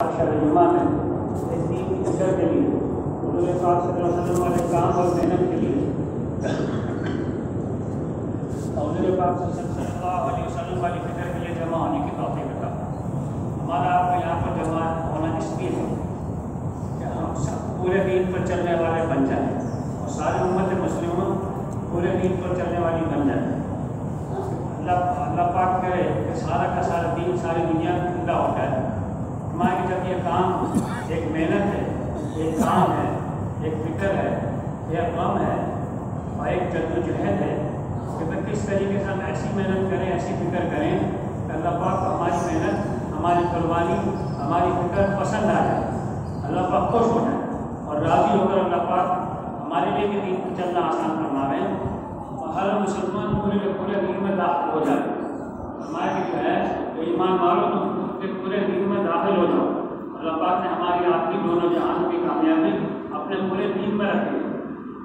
شرجمہ میں اس دین کی فکر کے لیے حضور پاک صلی اللہ علیہ وسلم والے کام اور محنت کے لیے حضور پاک صلی اللہ علیہ وسلم والی فکر کے لیے جمع ہونے کی توفیق عطا ہمارا آپ کا یہاں پر جمع ہونا اس لیے ہے کہ ہم سب پورے دین پر چلنے والے بن جائیں اور ساری امت مسلموں پورے دین پر چلنے والی بن جائیں۔ اللہ پاک کرے کہ سارا کا سارا دین ساری دنیا میں زندہ ہوتا ہے۔ ہمارے جب یہ کام ایک محنت ہے، ایک کام ہے، ایک فکر ہے، ایک غم ہے اور ایک جدوجہد ہے کہ کس طریقے سے ہم ایسی محنت کریں، ایسی فکر کریں کہ اللہ پاک ہماری محنت، ہماری قربانی، ہماری فکر پسند آ جائے، اللہ پاک خوش ہو جائے اور راضی ہو کر اللہ پاک ہمارے لیے بھی دین پر چلنا آسان فرماوے اور ہر مسلمان پورے دین میں داخل ہو جائے۔ ہمارے جو ہے جو ایمان والوں تو پورے دین میں داخل ہو جاؤ۔ اللہ پاک نے ہماری آپ کی دونوں جہان کی کامیابی اپنے پورے دین میں رکھی ہے۔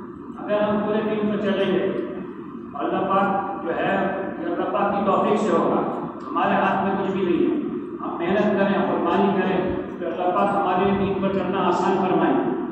اگر ہم پورے دین میں چلیں گے اللہ پاک جو ہے یہ اللہ پاک کی توفیق سے ہوگا، ہمارے ہاتھ میں کچھ بھی نہیں ہے۔ ہم محنت کریں، قربانی کریں تو اللہ پاک ہمارے دین پر چلنا آسان فرمائیں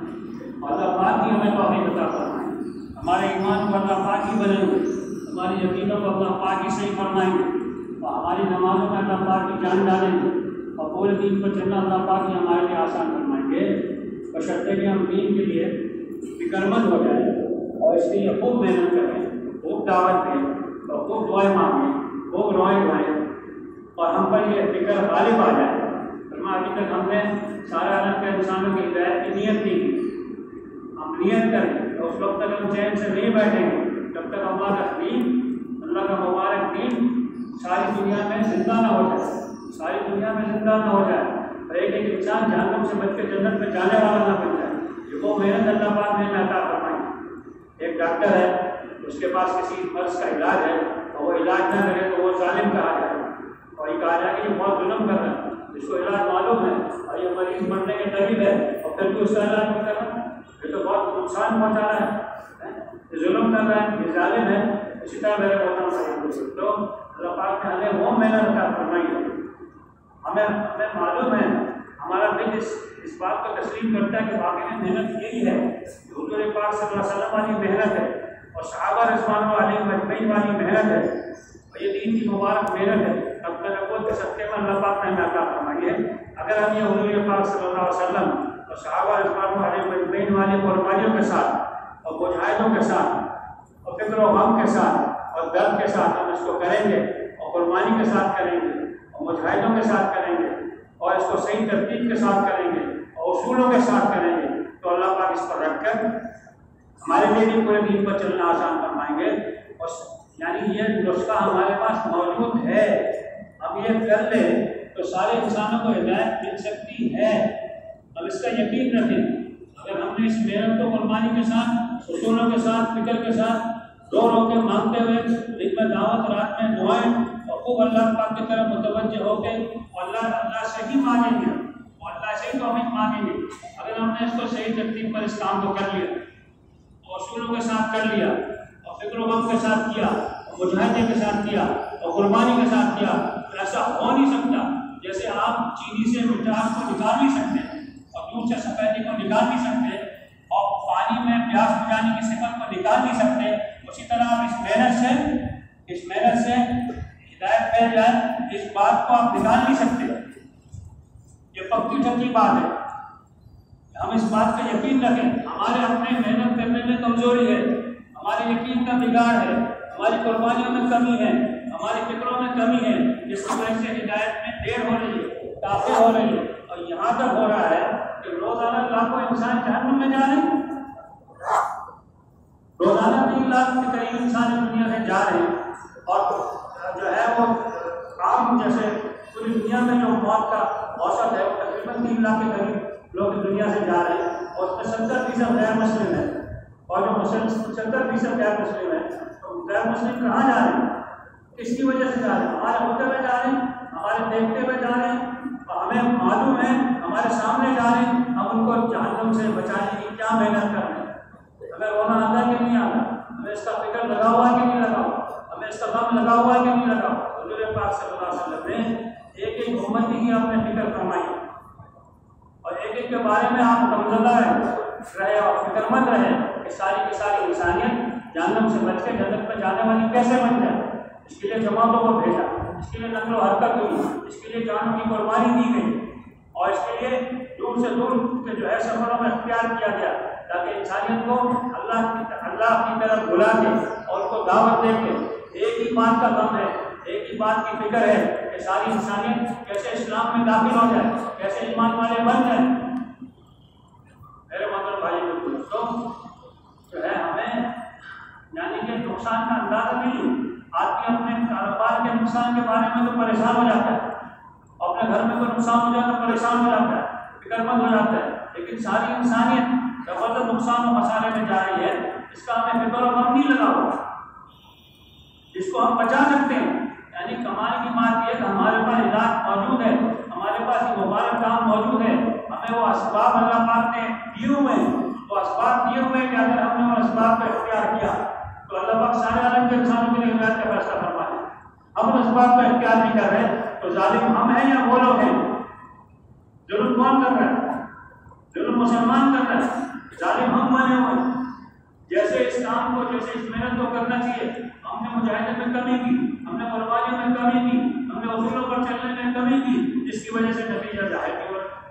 اور اللہ پاک ہی ہمیں توفیق عطا فرمائیں۔ ہمارے ایمان کو اللہ پاک ہی بنیں گے، ہماری یقینوں کو اللہ پاک ہی صحیح فرمائیں گے اور ہماری نمازوں میں اللہ پاک کی جان ڈالیں گے اور پورے دین پر چلنا اللہ پاک ہی ہمارے لیے آسان فرمائیں گے۔ بشرطے کہ ہم دین کے لیے فکر مند ہو جائیں اور اس لیے خوب محنت کریں، خوب دعوت دیں اور خوب دعائیں مانگیں، خوب روئیں دعائیں اور ہم پر یہ فکر غالب آ جائے۔ ابھی تک ہم نے سارے عالم کے انسانوں کی ہدایت کی نیت نہیں کی، ہم نیت کریں تو اس وقت تک ہم چین سے نہیں بیٹھیں گے جب تک اللہ کا دین، اللہ کا مبارک دین ساری دنیا میں زندہ نہ ہو جائے، ساری دنیا میں زندہ نہ ہو جائے اور ایک ایک انسان جہنم سے بچ کے جنت میں جانے والا نہ بن جائے۔ یہ وہ محنت اللہ پاک نے عطا فرمائی۔ ایک ڈاکٹر ہے، اس کے پاس کسی مرض کا علاج ہے اور وہ علاج نہ کرے تو وہ ظالم کہا جائے اور یہ کہا جائے کہ یہ بہت ظلم کر رہا ہے، اس کو علاج معلوم ہے اور یہ مریض مرنے کے قریب ہے اور پھر بھی اس کا علاج نہیں کر رہا، یہ تو بہت نقصان پہنچا رہا ہے، یہ ظلم کر رہا ہے، یہ ظالم ہے۔ اسی طرح میرے محترم تو اللہ پاک نے ہمیں وہ محنت عطا فرمائی ہے۔ ہمیں معلوم ہے، ہمارا دل اس بات کو تسلیم کرتا ہے کہ واقعی محنت یہی ہے، حضور پاک صلی اللہ علیہ وسلم والی محنت ہے اور صحابہ رضوان علیہم اجمعین والی محنت ہے اور یہ دین کی مبارک محنت ہے۔ اب تک نبوت کے صدقے میں اللہ پاک نے ہمیں عطا فرمائی ہے۔ اگر ہم یہ حضور پاک صلی اللہ علیہ وسلم اور صحابہ رضوان علیہم اجمعین والی قربانیوں کے ساتھ اور مجاہدوں کے ساتھ اور فکر و غم کے ساتھ اور درد کے ساتھ ہم اس کو کریں گے اور قربانی کے ساتھ کریں گے اور مجاہدوں کے ساتھ کریں گے اور اس کو صحیح ترتیب کے ساتھ کریں گے اور اصولوں کے ساتھ کریں گے تو اللہ پاک اس پر رکھ کر ہمارے لیے بھی پورے دین پر چلنا آسان فرمائیں گے۔ اور یعنی یہ نسخہ ہمارے پاس موجود ہے، ہم یہ کر لیں تو سارے انسانوں کو ہدایت مل سکتی ہے۔ اب اس کا یقین رکھیں، اگر ہم نے اس محنت کو قربانی کے ساتھ، اصولوں کے ساتھ، فکر کے ساتھ رو کے مانگتے ہوئے دن میں دعوت، رات میں دعائیں اور خوب اللہ پاک کی طرف متوجہ ہو کے اللہ سے ہی مانگیں گے اور اللہ سے ہی توفیق مانگیں گے۔ اگر ہم نے اس کو صحیح ترتیب پر اس کام کو کر لیا اور اصولوں کے ساتھ کر لیا اور فکر و غم کے ساتھ کیا اور مجاہدے کے ساتھ کیا اور قربانی کے ساتھ کیا تو ایسا ہو نہیں سکتا جیسے آپ چینی سے مٹھاس کو نکال نہیں سکتے اور دودھ سے سفیدی کو نکال نہیں سکتے اور پانی میں پیاس بجھانے کی صفت کو نکال نہیں سکتے، اسی طرح آپ اس محنت سے ہدایت پہ جائے، اس بات کو آپ نکال نہیں سکتے۔ یہ پکی ٹھکی بات ہے، ہم اس بات کا یقین رکھیں۔ ہمارے اپنے محنت کرنے میں کمزوری ہے، ہمارے یقین کا بگاڑ ہے، ہماری قربانیوں میں کمی ہے، ہماری فکروں میں کمی ہے، جس کی وجہ سے ہدایت میں دیر ہو رہی ہے، تاخیر ہو رہی ہے اور یہاں تک ہو رہا ہے کہ روزانہ لاکھوں انسان جہنم میں جا رہے ہیں۔ روزانہ 3 لاکھ کے قریب انسان دنیا سے جا رہے ہیں اور جو ہے وہ عام جیسے پوری دنیا میں جو موت کا اوسط ہے وہ تقریباً 3 لاکھ کے قریب لوگ دنیا سے جا رہے ہیں اور اس میں 70% غیر مسلم ہیں اور جو 70% غیر مسلم ہیں تو غیر مسلم کہاں جا رہے ہیں، کس کی وجہ سے جا رہے ہیں؟ ہمارے ہوتے ہوئے جا رہے ہیں، ہمارے دیکھتے ہوئے جا رہے ہیں اور ہمیں معلوم ہے ہمارے سامنے جا رہے ہیں، ہم ان کو جہنم سے بچانے کی کیا محنت کر رہے ہیں۔ ہمیں رونا آتا کہ نہیں آتا، ہمیں اس کا فکر لگا ہوا کہ نہیں لگا ہوا، ہمیں اس کا غم لگا ہوا کہ نہیں لگا ہوا۔ حضور پاک صلی اللہ علیہ وسلم نے ایک امت ہی آپ نے فکر فرمائی ایک کے بارے میں آپ غمزدہ رہے اور فکر مند رہے کہ ساری کی ساری انسانیت جہنم سے بچ کے جنت میں جانے والی کیسے بن جائے۔ اس کے لیے جماعتوں کو بھیجا، اس کے لیے نقل و حرکت ہوئی، اس کے لیے جانوں کی قربانی دی گئی، اور اس کے لیے دور سے دور کے جو ہے سفروں میں اختیار کیا گیا تاکہ انسانیت کو اللہ کی طرف بلا کے اور اس کو دعوت دے کے ایک ہی بات کا غم ہے، ایک ہی بات کی فکر ہے کہ ساری انسانیت کیسے اسلام میں داخل ہو جائے، کیسے ایمان والے بن جائیں۔ میرے محترم بھائی دوستوں، جو ہے ہمیں یعنی کہ نقصان کا اندازہ نہیں، آدمی اپنے کاروبار کے نقصان کے بارے میں تو پریشان ہو جاتا ہے، اپنے گھر میں کوئی نقصان ہو جاتا ہے پریشان ہو جاتا ہے، فکر مند ہو جاتا ہے، لیکن ساری انسانیت زبردست نقصان و مسائل میں جا رہی ہے، اس کا ہمیں فکر و غم نہیں لگا ہوا، جس کو ہم بچا سکتے ہیں۔ یعنی کمال کی بات یہ کہ ہمارے پاس علاج موجود ہے، ہمارے پاس یہ مبارک کام موجود ہے، ہمیں وہ اسباب اللہ پاک نے دیے ہوئے ہیں، وہ اسباب دیے ہوئے ہیں کہ اگر ہم نے وہ اسباب کا اختیار کیا تو اللہ پاک سارے عالم کے انسانوں کے لیے ہدایت کا فیصلہ فرمائے۔ ہم ان اسباب کا اختیار نہیں کر رہے تو ظالم ہم ہیں یا وہ لوگ ہیں؟ ظلم کون کر رہا ہے؟ ظلم مسلمان کر رہا ہے، ظالم ہم بنے ہوئے ہیں۔ جیسے اس کام کو، جیسے اس محنت کو کرنا چاہیے، ہم نے مجاہدے میں کمی کی، ہم نے قربانی میں کمی کی، ہم نے اصولوں پر چلنے میں کمی کی، جس کی وجہ سے نتیجہ ظاہر نہیں ہو رہا۔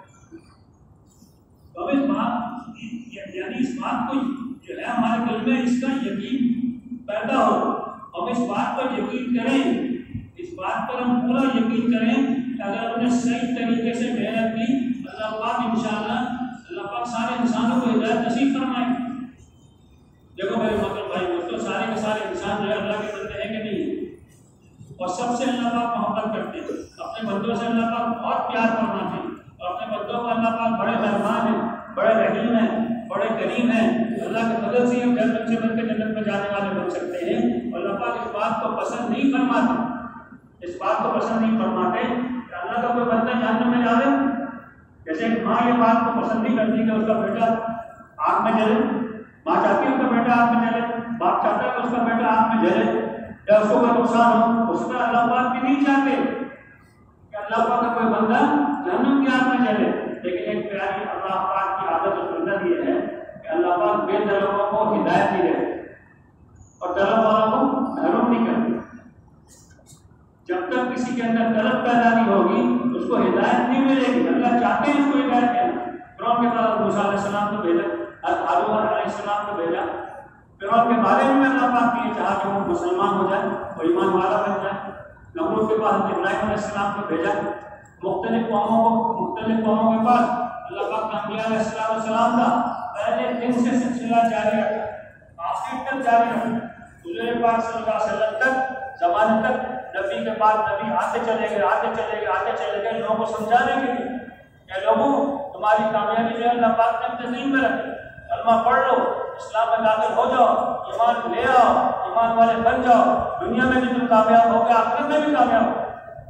تو اب اس بات یعنی اس بات کو جو ہے ہمارے دل میں اس کا یقین پیدا ہو، ہم اس بات پر یقین کریں، اس بات پر ہم پورا یقین کریں کہ اگر ہم نے صحیح طریقے سے محنت کی، اللہ پاک انشاءاللہ اللہ پاک سارے انسانوں کو ہدایت نصیب فرمائیں۔ دیکھو میرے محترم بھائی دوستوں، سارے کے سارے انسان جو ہے اللہ کے بندے ہیں کہ نہیں، اور سب سے اللہ پاک محبت کرتے ہیں، اپنے بندوں سے اللہ پاک بہت پیار کرنا چاہیے، اور اپنے بندوں کو اللہ پاک بڑے مہربان ہیں، بڑے رحیم ہیں، بڑے کریم ہیں۔ اللہ کے فضل سے ہم جنت سے بن کے جنت میں جانے والے بن سکتے ہیں، اور اللہ پاک اس بات کو پسند نہیں فرماتے، اس بات کو پسند نہیں فرماتے کہ اللہ کا کوئی بندہ جہنم میں جاوے۔ جیسے ماں یہ بات کو پسند نہیں کرتی کہ اس کا بیٹا آگ میں جلے، ماں چاہتی ہے اس کا بیٹا آگ میں جلے، باپ چاہتا ہے کہ اس کا بیٹا آگ میں جلے یا اس کو کوئی نقصان ہو، اس کا اللہ پاک بھی نہیں چاہتے کہ اللہ پاک کا کوئی بندہ جہنم کی آگ میں جلے۔ لیکن ایک پیاری اللہ پاک کی عادت و سنت یہ ہے کہ اللہ پاک بے طلبوں کو ہدایت نہیں دیتے اور طلب والوں کو محروم نہیں کرتے۔ جب تک کسی کے اندر طلب پیدا نہیں ہوگی اس کو ہدایت نہیں ملے گی۔ اللہ چاہتے ہیں اس کو ہدایت دینا۔ فرعون کے بعد موسیٰ علیہ السلام کو بھیجا، ہارون علیہ السلام کو بھیجا، فرعون کے بارے میں اللہ پاک نے چاہا کہ وہ مسلمان ہو جائے، وہ ایمان والا بن جائے۔ نمرود کے بعد ابراہیم علیہ السلام کو بھیجا، مختلف قوموں کے پاس اللہ پاک کا انبیاء علیہ السلام کا پہلے دن سے سلسلہ جاری رکھا، آخر تک جاری رکھا، حضور پاک صلی اللہ علیہ وسلم تک، زمانے تک نبی کے بعد نبی آتے چلے گئے لوگوں کو سمجھانے کے لیے کہ لوگوں تمہاری کامیابی جو ہے اللہ پاک نے اپنے ذہن میں رکھی، کلمہ پڑھ لو، اسلام میں داخل ہو جاؤ، ایمان لے آؤ، ایمان والے بن جاؤ، دنیا میں بھی تم کامیاب ہو گے، آخرت میں بھی کامیاب ہو۔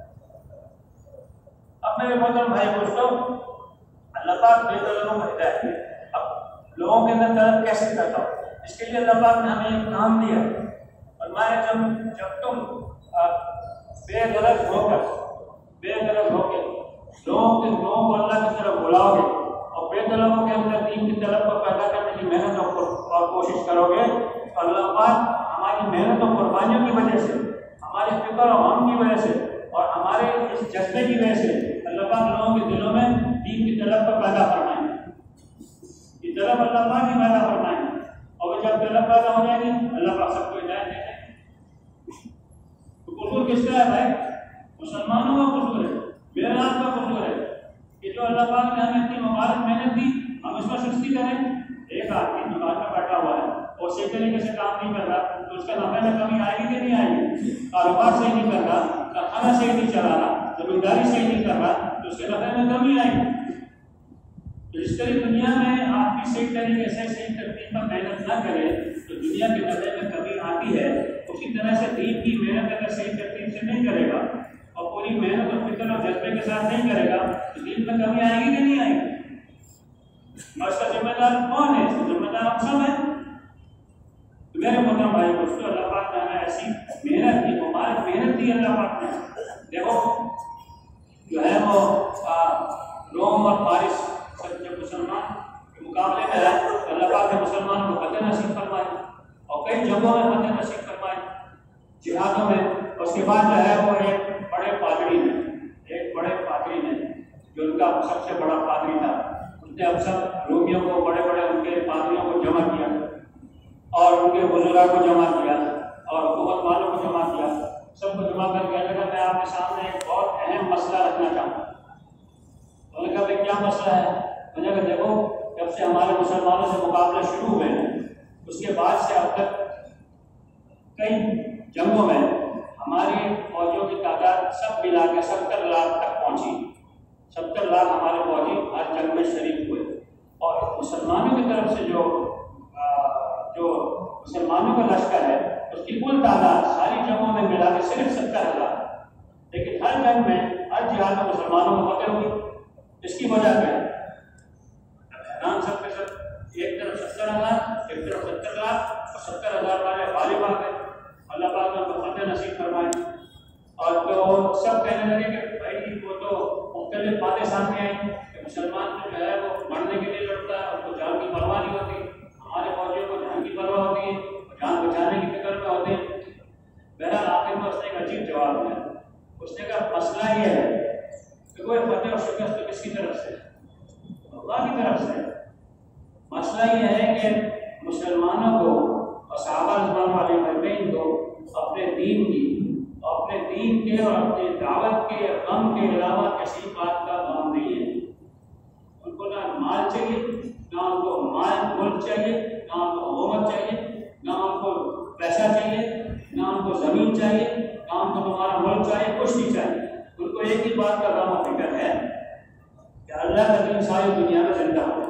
اب میرے محترم بھائی دوستوں، اللہ پاک بے طلبوں کو ہدایت دے۔ اب لوگوں کے اندر طلب کیسے پیدا ہو، اس کے لیے اللہ پاک نے ہمیں ایک کام دیا، فرمایا جب تم بے غرض ہو کے لوگوں کو اللہ کی طرف بلاؤ گے اور بے طلبوں کے اندر دین کی طلب کو پیدا کرنے کی محنت اور کوشش کرو گے تو اللہ پاک ہماری محنت و قربانیوں کی وجہ سے، ہمارے فکر و غم کی وجہ سے اور ہمارے اس جذبے کی وجہ سے اللہ پاک لوگوں کے دلوں میں دین کی طلب کو پیدا فرمائیں گے۔ یہ طلب اللہ پاک ہی پیدا فرمائیں گے، اور جب طلب پیدا ہو جائے گی اللہ پاک سب کو ہدایت دے دیں۔ تو قصور کس کا ہے بھائی؟ مسلمانوں کا قصور ہے، میرے آپ کا قصور ہے کہ جو اللہ پاک نے ہمیں اتنی مبارک محنت دی، ہم اس پر سستی کریں۔ ایک آدمی دکان میں بیٹھا ہوا ہے اور صحیح طریقے سے کام نہیں کر رہا تو اس کا نفع میں کمی آئے گی کہ نہیں آئے گی؟ کاروبار صحیح نہیں کر رہا، کارخانہ صحیح نہیں چلا رہا، زمینداری صحیح نہیں کر رہا تو اس کے نفع میں کمی آئے گی۔ تو اس طرح دنیا میں آپ کی صحیح طریقے سے صحیح ترتیب پر محنت نہ کرے تو دنیا کے نفع میں کمی آتی ہے۔ اسی طرح سے دین کی محنت اگر صحیح ترتیب سے نہیں کرے گا اور پوری محنت اور فکر اور جذبے کے ساتھ نہیں کرے گا تو دین میں کمی آئے گی کہ نہیں آئے گی؟ اور اس کا ذمہ دار کون ہے؟ اس کا ذمہ دار ہم سب ہیں۔ تو میرے محترم بھائی دوستو، اللہ پاک نے ہمیں ایسی محنت دی، مبارک محنت دی اللہ پاک نے۔ دیکھو جو ہے وہ روم اور فارس جب مسلمان کے مقابلے میں ہے تو اللہ پاک نے مسلمان کو فتح نصیب فرمائی اور کئی جگہوں میں فتح نصیب فرمائی جہادوں میں. اس کے بعد جو ہے وہ ایک بڑے پادری نے جو ان کا سب سے بڑا پادری تھا، اس نے اب سب رومیوں کو بڑے ان کے پادریوں کو جمع کیا اور ان کے بزرگوں کو جمع کیا اور حکومت والوں کو جمع کیا. سب کو جمع کر کے لگا میں آپ کے سامنے ایک بہت اہم مسئلہ رکھنا چاہوں. انہوں نے کہا بھائی کیا مسئلہ ہے؟ میں نے کہا دیکھو جب سے ہمارے مسلمانوں سے مقابلے شروع ہوئے ہیں اس کے بعد سے اب تک کئی جنگوں میں ہماری فوجیوں کی تعداد سب ملا کے 70 لاکھ تک پہنچی. 70 لاکھ ہمارے فوجی ہر جنگ میں شریک ہوئے اور مسلمانوں کی طرف سے جو مسلمانوں کا لشکر ہے اس کی کل تعداد ساری جنگوں میں ملا کے صرف 70,000. لیکن ہر جنگ میں ہر جہاد میں مسلمانوں کو فتح ہوئی. اس کی وجہ کیا ہے؟ حیران سب کے سب ایک طرف 70,000 ایک طرف 70 لاکھ اور 70,000 والے غالب آ گئے. اللہ پاک نے ان کو فتح نصیب فرمائی اور تو سب کہنے لگے کہ بھائی وہ تو مختلف باتیں سامنے آئیں کہ مسلمان جو ہے وہ مرنے کے لیے لڑتا ہے اور کو جان کی پرواہ نہیں ہوتی. ہمارے فوجیوں کو جان کی پرواہ ہوتی ہے اور جان بچانے کی فکر میں ہوتے ہیں. بہرحال آخر میں اس نے ایک عجیب جواب دیا. اس نے کہا مسئلہ یہ ہے کہ کوئی فتح اور شکست تو کس کی طرف سے؟ اللہ کی طرف سے. مسئلہ یہ ہے کہ مسلمانوں کو اور صحابہ رضوان علیہم اجمعین کو اپنے دین کے اور اپنے دعوت کے غم کے علاوہ کسی بات کا غم نہیں ہے. ان کو نہ مال چاہیے، نہ ان کو ملک چاہیے، نہ ان کو حکومت چاہیے، نہ ان کو پیسہ چاہیے، نہ ان کو زمین چاہیے، نہ ان کو تمہارا ملک چاہیے، کچھ نہیں چاہیے. ان کو ایک ہی بات کا غم و فکر ہے کہ اللہ کا دین ساری دنیا میں زندہ ہو.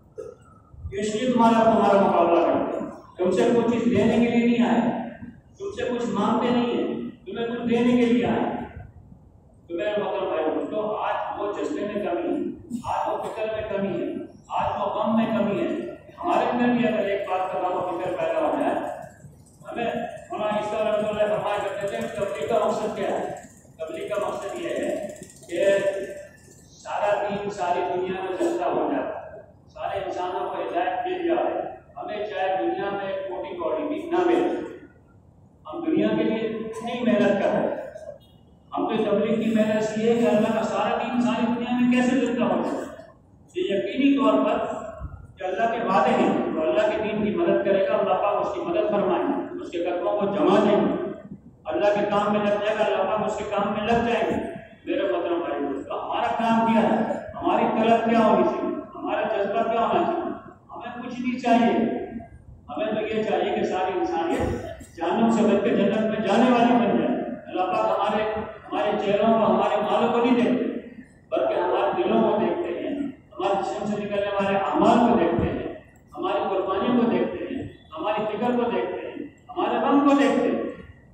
اس لیے تمہارا مقابلہ کرتے ہیں. تم سے کچھ چیز دینے کے لیے نہیں آئے، تم سے کچھ مانگتے نہیں ہیں، تمہیں کچھ دینے کے لیے آئے. تو میرے محترم بھائی دوستو، آج وہ جذبے میں کمی ہے، آج وہ فکر میں کمی ہے، آج وہ غم میں کمی ہے. ہمارے اندر بھی اگر ایک بات کا غم و فکر پیدا ہو جائے، ہمیں مولانا عیسیٰ رحمۃ اللہ فرمایا کرتے تھے تبلیغ کا مقصد کیا ہے؟ تبلیغ کا مقصد یہ ہے کہ سارا دین ساری دنیا میں زندہ ہو جائے، سارے انسانوں کو ہدایت مل جائے. ہمیں چاہے دنیا میں کوٹی کوڑی بھی نہ ملے، ہم دنیا کے لیے نہیں محنت کر رہے. ہم تو تبلیغ کی محنت اس لیے کہ اللہ کا سارا دین ساری دنیا میں کیسے زندہ ہو جائے. یہ یقینی طور پر کہ اللہ کے وعدے ہیں تو اللہ کے دین کی مدد کرے گا، اللہ پاک اس کی مدد فرمائیں گے، اس کے قدموں کو جما دیں گے. اللہ کے کام میں لگ جائے گا، اللہ پاک اس کے کام میں لگ جائیں گے. میرے محترم بھائی دوستو، ہمارا کام کیا ہے؟ ہماری طلب کیا ہونی چاہیے؟ ہمارا جذبہ کیا ہونا چاہیے؟ ہمیں کچھ نہیں چاہیے. ہمیں تو یہ چاہیے کہ ساری انسانیت جہنم سے بچ کے جنت میں جانے والی بن جائے. اللہ پاک ہمارے چہروں کو، ہمارے مالوں کو نہیں دیکھتے بلکہ ہمارے دلوں کو دیکھتے ہیں، ہمارے جسم سے نکلنے والے اعمال کو دیکھتے ہیں، ہماری قربانیوں کو دیکھتے ہیں، ہماری فکر کو دیکھتے ہیں، ہمارے غم کو دیکھتے ہیں.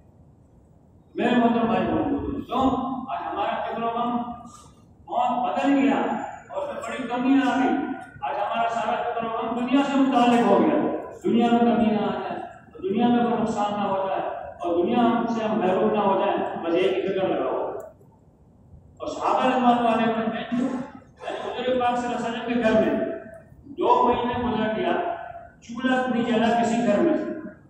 میرے محترم بھائی دوستوں، آج ہمارا فکر و غم بہت بدل گیا اور اس میں بڑی کمیاں آ گئی. آج ہمارا سارا فکر و غم دنیا سے متعلق ہو گیا. دنیا میں کمی نہ آ جائے، دنیا میں کوئی نقصان نہ ہو جائے اور دنیا سے ہم محروم نہ ہو جائیں، بس ایک ہی فکر لگا ہو. اور صحابہ رضوان علیہم اجمعین حضور پاک صلی اللہ علیہ وسلم کے گھر میں 2 مہینے گزر گیا، چولہا نہیں جلا کسی گھر میں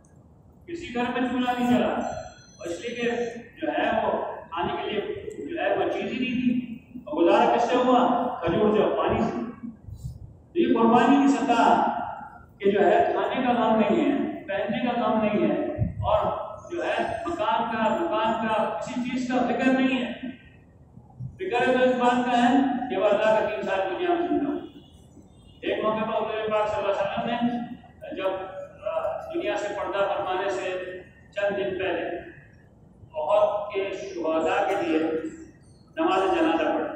چولہا نہیں جلا. اور اس لیے کہ جو ہے وہ کھانے کے لیے جو ہے وہ چیز ہی نہیں تھی. اور گزارا کس سے ہوا؟ کھجور سے، پانی سے. یہ قربانی کی سطح کہ جو ہے کھانے کا غم نہیں ہے، پہننے کا غم نہیں ہے اور جو ہے مکان کا کسی چیز کا فکر نہیں ہے. فکر تو اس بات کا ہے کہ وہ اللہ کا دین ساری دنیا میں زندہ ہو. ایک موقع پر حضور پاک صلی اللہ علیہ وسلم نے جب دنیا سے پردہ فرمانے سے چند دن پہلے احد کے شہداء کے لیے نماز جنازہ پڑھی.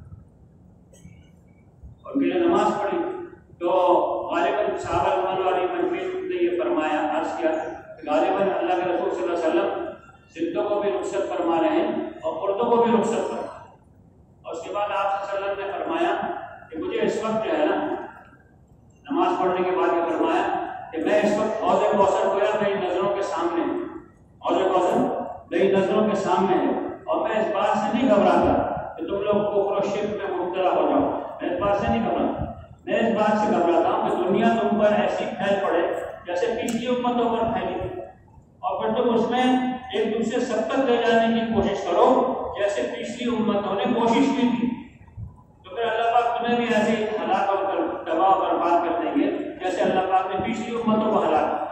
ان کے لیے نماز پڑھی تو غالباً صحابہ رضوان علیہم اجمعین نے یہ فرمایا، عرض کیا کہ غالباً اللہ کے رسول صلی اللہ علیہ وسلم زندوں کو بھی رخصت فرما رہے ہیں اور مردوں کو بھی رخصت فرما. اور اس کے بعد آپ صلی اللہ علیہ وسلم نے فرمایا کہ مجھے اس وقت جو ہے نا نماز پڑھنے کے بعد یہ فرمایا کہ میں اس وقت حوض کوثر گویا میری نظروں کے سامنے، حوض کوثر میری نظروں کے سامنے ہے اور میں اس بات سے نہیں گھبراتا کہ تم لوگ کفر و شرک میں مبتلا ہو جاؤ. میں اس بات سے نہیں گھبراتا، میں اس بات سے گھبراتا ہوں کہ دنیا تم پر ایسی پھیل پڑے جیسے پچھلی امتوں پر پھیلی، اور پھر تم اس میں ایک دوسرے سبقت لے جانے کی کوشش کرو جیسے پچھلی امتوں نے کوشش کی تھی، تو پھر اللہ پاک تمہیں بھی ایسے ہلاک اور تباہ و برباد کر دیں گے جیسے اللہ پاک نے پچھلی امتوں کو ہلاک کیا۔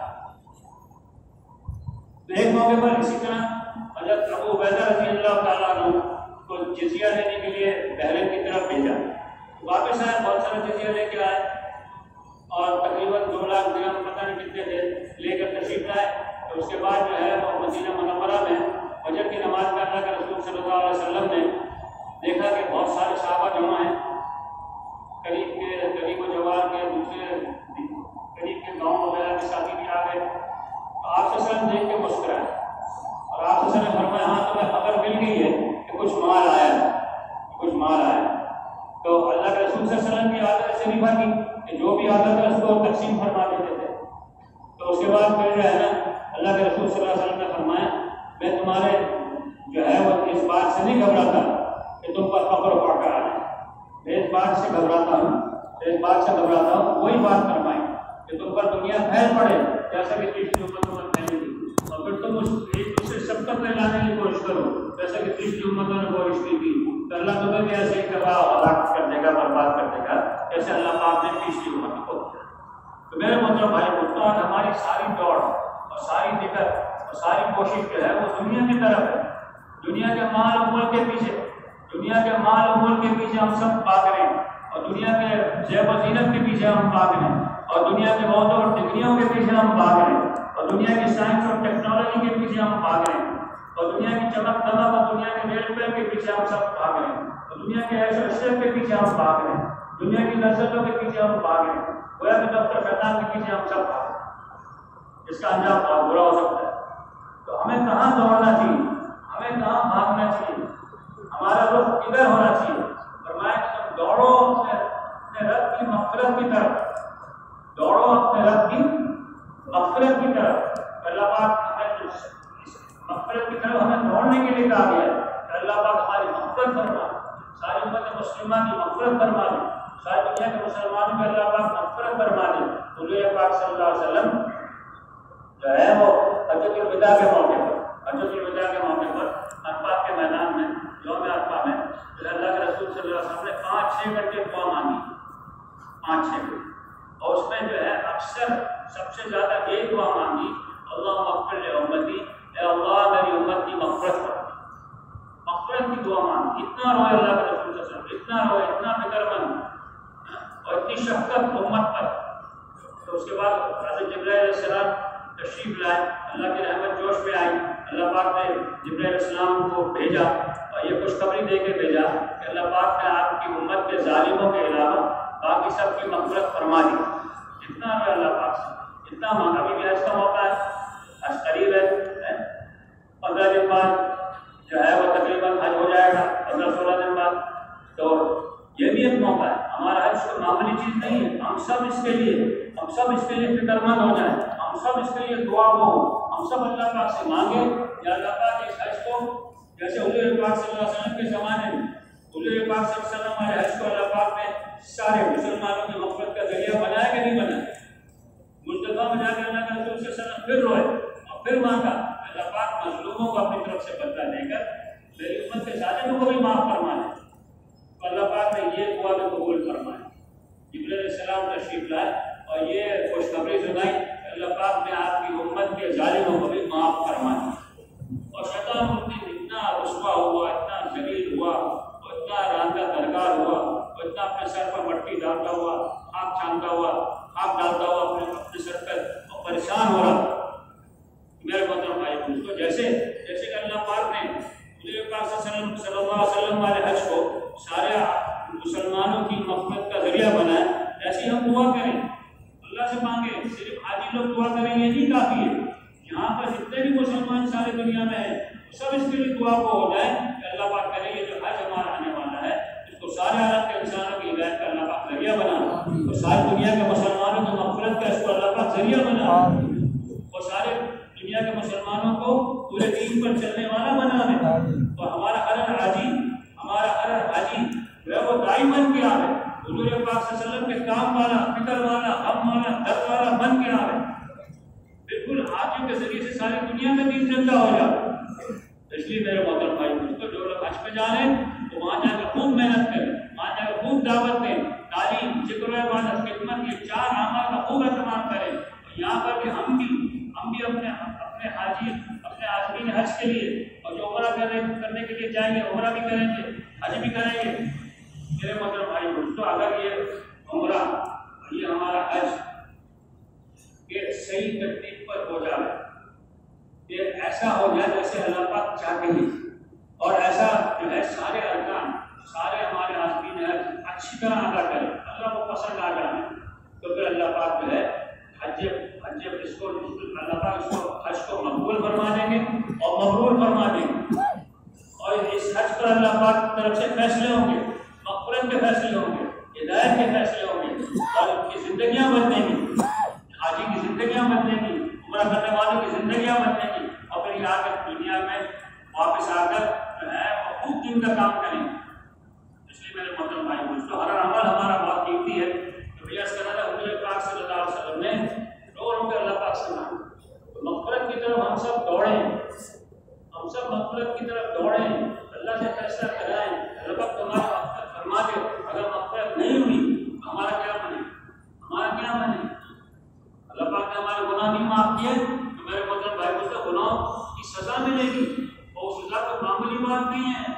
ایک موقع پر اسی طرح حضرت ابو عبیدہ رضی اللہ تعالیٰ عنہ کو جزیہ دینے کے لیے بحرین کی طرف بھیجا، واپس آئے، بہت سارے جزیہ لے کے آئے اور تقریباً 2 لاکھ درہم پتہ نہیں کتنے تھے لے کر تشریف لائے۔ تو اس کے بعد جو ہے وہ مدینہ منورہ میں فجر کی نماز میں اللہ کے رسول صلی اللہ علیہ وسلم نے دیکھا کہ بہت سارے صحابہ جمع ہیں، قریب و جوار کے، دوسرے قریب کے گاؤں وغیرہ کے ساتھی بھی آ گئے۔ تو آپ سے وسلم دیکھ کے مسکرائے اور آپ سے نے فرمایا ہاں تمہیں خبر مل گئی ہے کہ کچھ مال آیا ہے، کچھ مال آیا ہے۔ تو اللہ کے رسول صلی اللہ علیہ وسلم کی عادت شریفہ کی کہ جو بھی آتا تھا اس کو تقسیم فرما دیتے تھے۔ تو اس کے بعد پھر جو ہے نا اللہ کے رسول صلی اللہ علیہ وسلم نے فرمایا میں تمہارے جو ہے وہ اس بات سے نہیں گھبراتا کہ تم پر فقر و فاقہ آ جائے، میں اس بات سے گھبراتا ہوں وہی بات فرمائی کہ تم پر دنیا پھیل پڑے جیسا کہ پچھلی امتوں میں پھیلی تھی، اور پھر تم اس ایک دوسرے سبقت میں لانے کی کوشش کرو جیسا کہ پچھلی امتوں نے کوشش کی تھی، تو اللہ تمہیں بھی ایسے ہی ہلاک کر دے گا، برباد کر دے گا جیسے اللہ پاک نے پچھلی امت کو کیا۔ تو میرے محترم بھائی بھائی آج ہماری ساری دوڑ اور ساری فکر اور ساری کوشش جو ہے وہ دنیا کی طرف ہے، دنیا کے مال و ملک کے پیچھے، دنیا کے مال و ملک کے پیچھے ہم سب بھاگ رہے ہیں، اور دنیا کے زیب و زینت کے پیچھے ہم بھاگ رہے ہیں، اور دنیا کے عہدوں اور ڈگریوں کے پیچھے ہم بھاگ رہے ہیں، اور دنیا کی سائنس اور ٹیکنالوجی کے پیچھے ہم بھاگ رہے ہیں، اور دنیا کی چمک دمک اور دنیا کے ریل پہ کے پیچھے ہم سب بھاگ رہے ہیں، اور دنیا کے عیش و عشرت کے پیچھے ہم بھاگ رہے ہیں، دنیا کی لذتوں کے پیچھے ہم بھاگ رہے ہیں، گویا کہ دفتر شیطان کے پیچھے ہم سب بھاگ رہے ہیں، جس کا انجام بہت برا ہو سکتا ہے۔ تو ہمیں کہاں دوڑنا چاہیے، ہمیں کہاں بھاگنا چاہیے، ہمارا رخ کدھر ہونا چاہیے؟ فرمایا کہ تم دوڑو اپنے رب کی مغفرت کی طرف، دوڑو اپنے رب کی مغفرت کی طرف۔ اللہ پاک ہمیں مغفرت کی طرف ہمیں دوڑنے کے لیے کہا گیا ہے کہ اللہ پاک ہماری مغفرت فرما، ساری امت مسلمہ کی مغفرت فرما دے، ساری دنیا کے مسلمانوں کی اللہ پاک مغفرت فرما دے۔ حضور پاک صلی اللہ علیہ وسلم جو ہے وہ حجۃ الوداع کے موقع پر عرفات کے میدان میں یوم عرفہ میں اللہ کے رسول صلی اللہ علیہ وسلم نے 5-6 گھنٹے دعا مانگی، 5-6 گھنٹے، اور اس میں جو ہے اکثر سب سے زیادہ ایک دعا مانگی، اللہم اغفر لامتی، اے اللہ میری امت کی مغفرت کر، مغفرت کی دعا مانگی۔ اتنا روئے اللہ کے رسول صلی اللہ علیہ وسلم، اتنا روئے، اتنا فکر مند اور اتنی شفقت امت پر۔ تو اس کے بعد حضرت جبرائیل علیہ السلام تشریف لائے، اللہ کی رحمت جوش میں آئی، اللہ پاک نے جبرائیل علیہ السلام کو بھیجا اور یہ خوشخبری دے کے بھیجا کہ اللہ پاک نے آپ کی امت کے ظالموں کے علاوہ باقی سب کی مغفرت فرما دی۔ اتنا ہے اللہ پاک سے، اتنا مانگا۔ ابھی بھی حج کا موقع ہے، حج قریب ہے، 15 دن بعد جو ہے وہ تقریباً حج ہو جائے گا، 15-16 دن بعد۔ تو یہ بھی ایک موقع ہے، ہمارا حج کوئی معمولی چیز نہیں ہے، ہم سب اس کے لیے فکر مند ہو جائیں، ہم سب اس کے لیے دعا ہو، ہم سب اللہ پاک سے مانگے یا اللہ پاک اس حج کو جیسے حضور پاک صلی اللہ علیہ وسلم کے زمانے میں حضور پاک صلی اللہ علیہ وسلم والے حج کو اللہ پاک نے سارے مسلمانوں کی مغفرت کا ذریعہ بنایا کہ نہیں بنایا؟ مصطفیٰ میں جا کے اللہ کے رسول صلی اللہ علیہ وسلم پھر روئے اور پھر مانگا اللہ پاک مظلوموں کو اپنی طرف سے بدلہ دے کر میری امت کے ظالموں کو بھی معاف فرما دے۔ تو اللہ پاک نے یہ دعا بھی قبول فرمایا، جبرائیل علیہ السلام تشریف لائے اور یہ خوشخبری سنائی اللہ پاک نے آپ کی امت کے ظالموں کو بھی معاف فرما دیا۔ اور شیطان اس دن اتنا رسوا ہوا، اتنا ذلیل ہوا، اتنا راندہ درگار ہوا، اتنا اپنے سر پر مٹی ڈالتا ہوا، خاک چھانتا ہوا، خاک ڈالتا ہوا اپنے سر پر اور پریشان ہو رہا۔ میرے محترم بھائی اس کو جیسے کہ اللہ پاک نے حضور پاک صلی اللہ علیہ وسلم والے حج کو سارے مسلمانوں کی مغفرت کا ذریعہ بنایا، ایسے ہم دعا کریں، اللہ سے مانگیں۔ صرف حاجی لوگ دعا کریں یہ نہیں کافی ہے، یہاں پر جتنے بھی مسلمان سارے دنیا میں ہیں سب اس کے لیے دعا کو ہو جائیں کہ اللہ پاک کرے یہ جو حج ہمارا آنے والا ہے اس کو سارے عالم کے انسانوں کی ہدایت کا اللہ پاک ذریعہ بنا، اور ساری دنیا کے مسلمانوں کی مغفرت کا اس کو اللہ پاک ذریعہ بنا، اور سارے دنیا کے مسلمانوں کو پورے دین پر چلنے والا بنا ہے۔ اور ہمارا ہر حاجی جو ہے وہ دائماً کیا ہے حضور پاک صلی اللہ علیہ علیہ وسلم کے کام والا، فکر والا، غم والا، درد والا بن کے آئے، بالکل حاجیوں کے ذریعے سے ساری دنیا میں دین زندہ ہو جائے۔ اس لیے میرے محترم بھائی دوستو، جو لوگ حج پہ جا رہے ہیں تو وہاں جا کے خوب محنت کریں، وہاں جا کے خوب دعوت دیں، تعلیم، ذکر و عبادت، خدمت، یہ 4 اعمال کا خوب اہتمام کریں۔ یہاں پر بھی ہم بھی اپنے حاجی، اپنے عازمین حج کے لیے، اور جو عمرہ کرنے کے لیے جائیں گے عمرہ بھی کریں گے، حج بھی کریں گے۔ میرے محترم بھائی دوستو، اگر یہ عمرہ، یہ ہمارا حج یہ صحیح ترتیب پر ہو جائے، یہ ایسا ہو جائے جیسے اللہ پاک چاہتے ہیں، اور ایسا جو ہے سارے ارکان، سارے ہمارے عازمین حج اچھی طرح ادا کریں، اللہ کو پسند آ جائے، تو پھر اللہ پاک جو ہے حج اس کو اللہ پاک اس کو حج کو مقبول فرما دیں گے اور مبرور فرما دیں گے، اور اس حج پر اللہ پاک کی طرف سے فیصلے ہوں گے، مغفرت کے فیصلے ہوں گے، ہدایت کے فیصلے ہوں گے، اور ان کی زندگیاں بدلیں گی، حاجی کی زندگیاں بدلیں گی، عمرہ کرنے والوں کی زندگیاں بدلیں گی، اور پھر یہ آ کر دنیا میں واپس آ کر جو ہے وہ خوب دین کا کام کریں گے۔ اس لیے میرے محترم بھائی دوستو، ہر عمل ہمارا بہت قیمتی ہے۔ تو بھیا اس کا حضور پاک صلی اللہ علیہ وسلم نے رو کے اللہ پاک سے مانگا، تو مغفرت کی طرف ہم سب دوڑیں، ہم سب مغفرت کی طرف دوڑیں، اللہ سے فیصلہ کرائیں، اللہ پاک تمہاری مغفرت فرما دے۔ اگر مغفرت نہیں ہوئی تو ہمارا کیا بنے، ہمارا کیا بنے؟ اللہ پاک نے ہمارے گناہ بھی معاف کیے تو میرے محترم بھائی دوستو، گناہوں کی سزا ملے گی، اور سزا تو معمولی بات نہیں ہے۔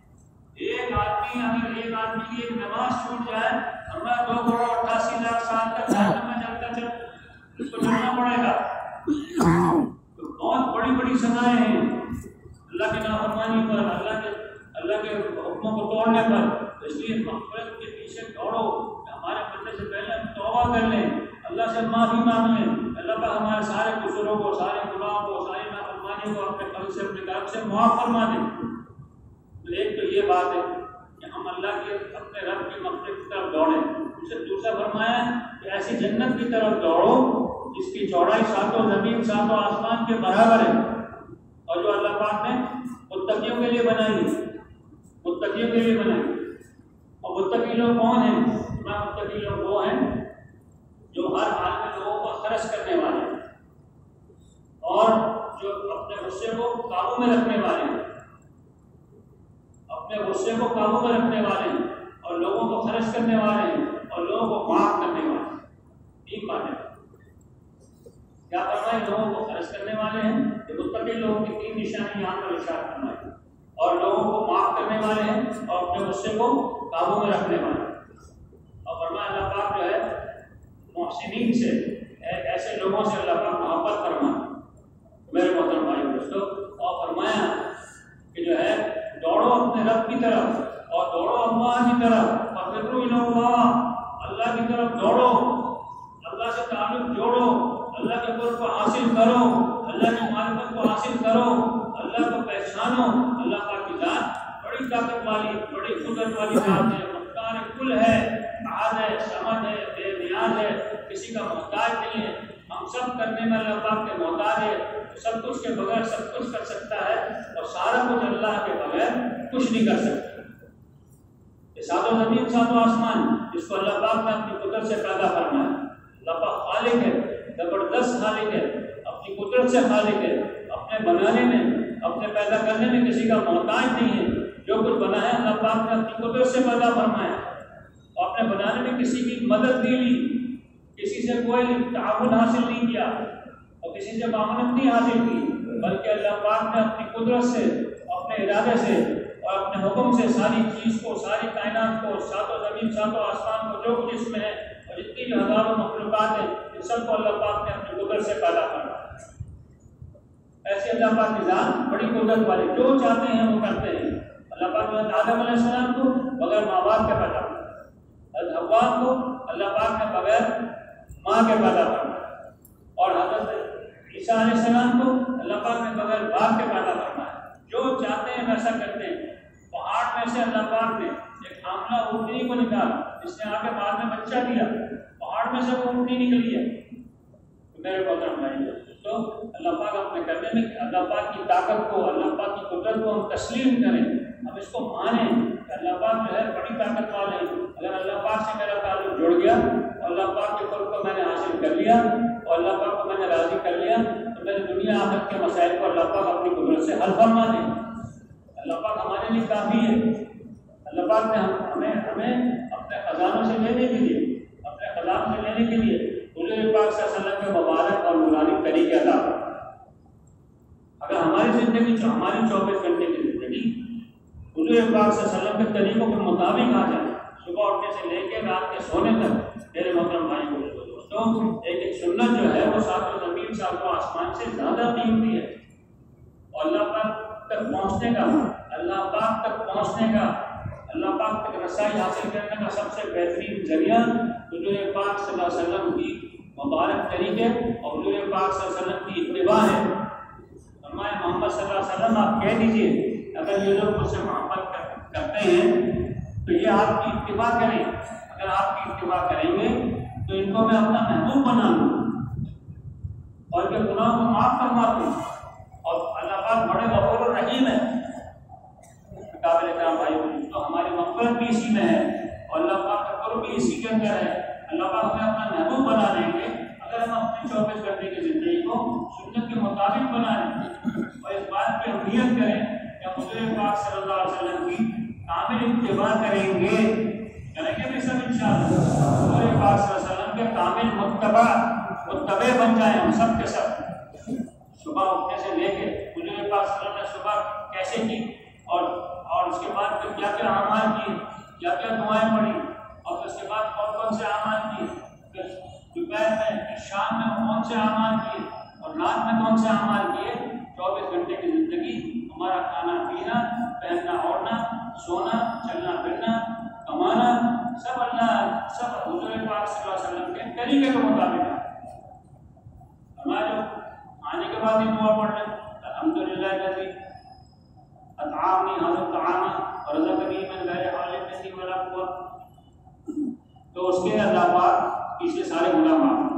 اگر ایک آدمی کی ایک نماز چھوٹ جائے، ہمیں 2 کروڑ 88 لاکھ سال تک جہنم میں جلتا چل اس کو چلنا پڑے گا، تو بہت بڑی بڑی سزائیں ہیں اللہ کی نافرمانی پر، اللہ کے حکموں کو توڑنے پر۔ اس لیے مغفرت کے پیچھے دوڑو، ہمارے مرنے سے پہلے ہم توبہ کر لیں، اللہ سے معافی مانگ لیں، اللہ پاک ہمارے سارے قصوروں کو، سارے گناہوں کو، ساری نافرمانیوں کو اپنے قلب سے، اپنے قلب سے معاف فرما دیں۔ ایک تو یہ بات ہے کہ ہم اللہ کے اپنے رب کی مغفرت کی طرف دوڑیں، اسے دوسرا فرمایا کہ ایسی جنت کی طرف دوڑو جس کی چوڑائی 7 زمین 7 آسمان کے برابر ہے، اور جو اللہ پاک نے متقیوں کے لیے بنائی ہے، متقیوں کے لیے بنائی۔ اور متقی لوگ کون ہیں؟ متقی لوگ وہ ہیں جو ہر حال میں لوگوں کو خرچ کرنے والے ہیں، اور جو اپنے غصے کو قابو میں رکھنے والے ہیں، اپنے غصے کو قابو میں رکھنے والے ہیں، اور لوگوں کو خرچ کرنے والے ہیں، اور لوگوں کو معاف کرنے والے ہیں۔ تین باتیں کیا فرمائے؟ لوگوں کو خرچ کرنے والے ہیں، یہ متقی لوگوں کی 3 نشانی یہاں پر ارشاد فرمائی، اور لوگوں کو معاف کرنے والے ہیں، اور اپنے غصے کو قابو میں رکھنے والے ہیں۔ اور فرمایا اللہ پاک جو ہے محسنین سے، ایسے لوگوں سے اللہ پاک محبت فرمائے۔ میرے محترم بھائی دوستو، اور فرمایا کہ جو ہے دوڑو اپنے رب کی طرف، اور دوڑو اللہ کی طرف، فَفِرُّوا إِلَى اللَّهِ، اللہ کی طرف دوڑو، اللہ سے تعلق جوڑو، اللہ کے قرب کو حاصل کرو، اللہ کی معرفت کو حاصل کرو، اللہ کو پہچانو۔ اللہ پاک کی ذات بڑی طاقت والی، بڑی قدرت والی ذات ہے، مختار کل ہے، احد ہے، صمد ہے، بے نیاز ہے، کسی کا محتاج نہیں ہے۔ ہم سب کرنے میں اللہ پاک کے محتاج ہے، سب کچھ کے بغیر سب کچھ کر سکتا ہے، اور سارا کچھ اللہ کے بغیر کچھ نہیں کر سکتا۔ یہ 7 زمین 7 آسمان جس کو اللہ پاک نے اپنی قدرت سے پیدا فرمایا، اللہ پاک خالق ہے، زبردست خالق ہے، اپنی قدرت سے خالق ہے، اپنے بنانے میں، اپنے پیدا کرنے میں کسی کا محتاج نہیں ہے۔ جو کچھ بنا ہے اللہ پاک نے اپنی قدرت سے پیدا فرمایا، اور اپنے بنانے میں کسی کی مدد نہیں لی، کسی سے کوئی تعاون حاصل نہیں کیا، اور کسی سے معاونت نہیں حاصل کی، بلکہ اللہ پاک نے اپنی قدرت سے، اپنے ارادے سے اور اپنے حکم سے ساری چیز کو، ساری کائنات کو، 7 زمین 7 آسمان کو، جو کچھ اس میں ہے، اور جتنی بھی ہزاروں مخلوقات ہیں، ان سب کو اللہ پاک نے اپنی قدرت سے پیدا فرمایا۔ ایسے اللہ پاک کی ذات بڑی قدرت والے، جو چاہتے ہیں وہ کرتے ہیں۔ اللہ پاک نے آدم علیہ السلام کو بغیر ماں باپ کے پیدا کیا، حضرت حوا کو اللہ پاک نے بغیر ماں کے پیدا فرمایا، اور حضرت عیسیٰ علیہ السلام کو اللہ پاک نے بغیر باپ کے پیدا فرمایا۔ جو چاہتے ہیں ویسا کرتے ہیں۔ پہاڑ میں سے اللہ پاک نے ایک حاملہ اونٹنی کو نکالا، جس نے آ کے بعد میں بچہ دیا، پہاڑ میں سے وہ اونٹنی نکلی ہے۔ میرے محترم بھائی، تو اللہ پاک اپنے کرنے میں اللہ پاک کی طاقت کو، اللہ پاک کی قدرت کو ہم تسلیم کریں، ہم اس کو مانیں اللہ پاک جو ہے بڑی طاقت والے ہیں. اگر اللہ پاک سے میرا تعلق جڑ گیا اور اللہ پاک کے قرب کو میں نے حاصل کر لیا اور اللہ پاک کو میں نے راضی کر لیا تو میرے دنیا آخرت کے مسائل کو اللہ پاک اپنی قدرت سے حل فرما دیں. اللہ پاک ہمارے لیے کافی ہے. اللہ پاک نے ہمیں اپنے خزانوں سے لینے کے لیے حضور پاک صلی اللہ علیہ وسلم کے مبارک اور نورانی طریقے عطا. اگر ہماری زندگی ہماری 24 گھنٹے کی زندگی حضور پاک صلی اللہ علیہ وسلم کے طریقوں کے مطابق آ جائے, صبح اٹھنے سے لے کے رات کے سونے تک, میرے محترم بھائی دوستوں, ایک سنت جو ہے وہ ساتوں زمین ساتوں آسمان سے زیادہ قیمتی ہے. اور اللہ پاک تک پہنچنے کا, اللہ پاک تک رسائی حاصل کرنے کا سب سے بہترین ذریعہ حضور پاک صلی اللہ علیہ وسلم کی مبارک طریقے اور حضور پاک صلی اللہ علیہ وسلم کی اتباع ہے. فرمایا محمد صلی اللہ علیہ وسلم آپ کہہ دیجیے اگر یہ لوگ مجھ سے محبت کرتے ہیں تو یہ آپ کی اتباع کریں. اگر آپ کی اتباع کریں گے تو ان کو میں اپنا محبوب بنا لوں اور ان کے گناہوں کو معاف کروا دوں. اور اللہ پاک بڑے غفور الرحیم ہے. قابل احترام بھائی تو ہماری مغفرت بھی اسی میں ہے اور اللہ پاک کا قرب بھی اسی کے اندر ہے. اللہ پاک ہمیں اپنا محبوب بنا دیں گے اگر ہم اپنی 24 گھنٹے کی زندگی کو سنت کے مطابق بنائیں اور اس بات پہ ہم نیت کریں کہ ہم حضور پاک صلی اللہ علیہ وسلم کی کامل اتباع کریں گے بھی سب انشاءاللہ. حضور پاک صلی اللہ علیہ وسلم کے کامل متبع بن جائیں ہم سب کے سب. صبح اٹھنے سے لے کے حضور پاک صلی اللہ علیہ وسلم نے صبح کیسے کی اور اس کے بعد پھر کیا کیا اعمال کیے, کیا کیا دعائیں پڑھی اور اس کے بعد کون کون سے اعمال کیے, پھر دوپہر میں پھر شام میں کون سے اعمال کیے اور رات میں کون سے اعمال کیے. 24 گھنٹے کی زندگی ہمارا کھانا پینا, پہننا اوڑھنا, سونا, چلنا پھرنا, کمانا سب حضور پاک صلی اللہ علیہ وسلم کے طریقے کے مطابق ہے. ہمارے آنے کے بعد یہ دعا پڑھ لیں الحمدللہ الذی اطعمنی ھذا الطعام ورزقنی من غیر حول منی ولا قوة, تو اس کے اللہ پاک پچھلے سارے گناہ معاف.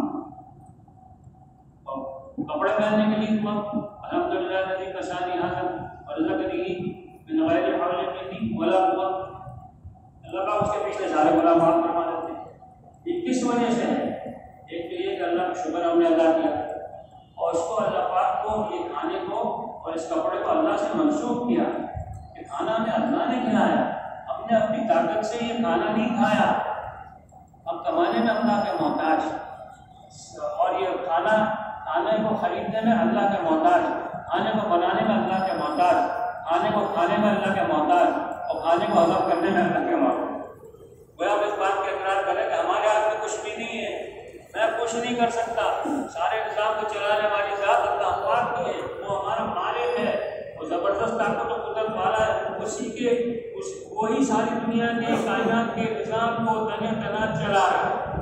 اور کپڑے پہننے کے لیے دعا الحمدللہ الذی کسانی ھذا ورزقنی من غیر حول منی ولا قوة. اللہ پاک اس کے پچھلے سارے گناہ معاف فرما دیتے ہیں. یہ کس وجہ سے ہے؟ ایک تو یہ کہ اللہ کا شکر ہم نے ادا کیا اور اس کو اللہ پاک کو یہ کھانے کو اور اس کپڑے کو اللہ سے منسوخ کیا کہ کھانا ہمیں اللہ نے کھلایا, ہم نے اپنی طاقت سے یہ کھانا نہیں کھایا. ہم کمانے میں اللہ کے محتاج اور یہ کھانے کو خریدنے میں اللہ کے محتاج, کھانے کو بنانے میں اللہ کے محتاج, کھانے کو کھانے میں اللہ کے محتاج اور کھانے کو ہضم کرنے میں اللہ کے محتاج. وہ آپ اس بات کا اقرار کریں کہ ہمارے ہاتھ میں کچھ بھی نہیں ہے, میں کچھ نہیں کر سکتا, سارے نظام کو چلانے والی ذات اللہ پاک کی ہے, وہ ہمارا مالک ہے, وہ زبردست طاقت و قدرت والا ہے. وہی ساری دنیا کے کائنات کے نظام کو تنے تنا چلا رہا ہے.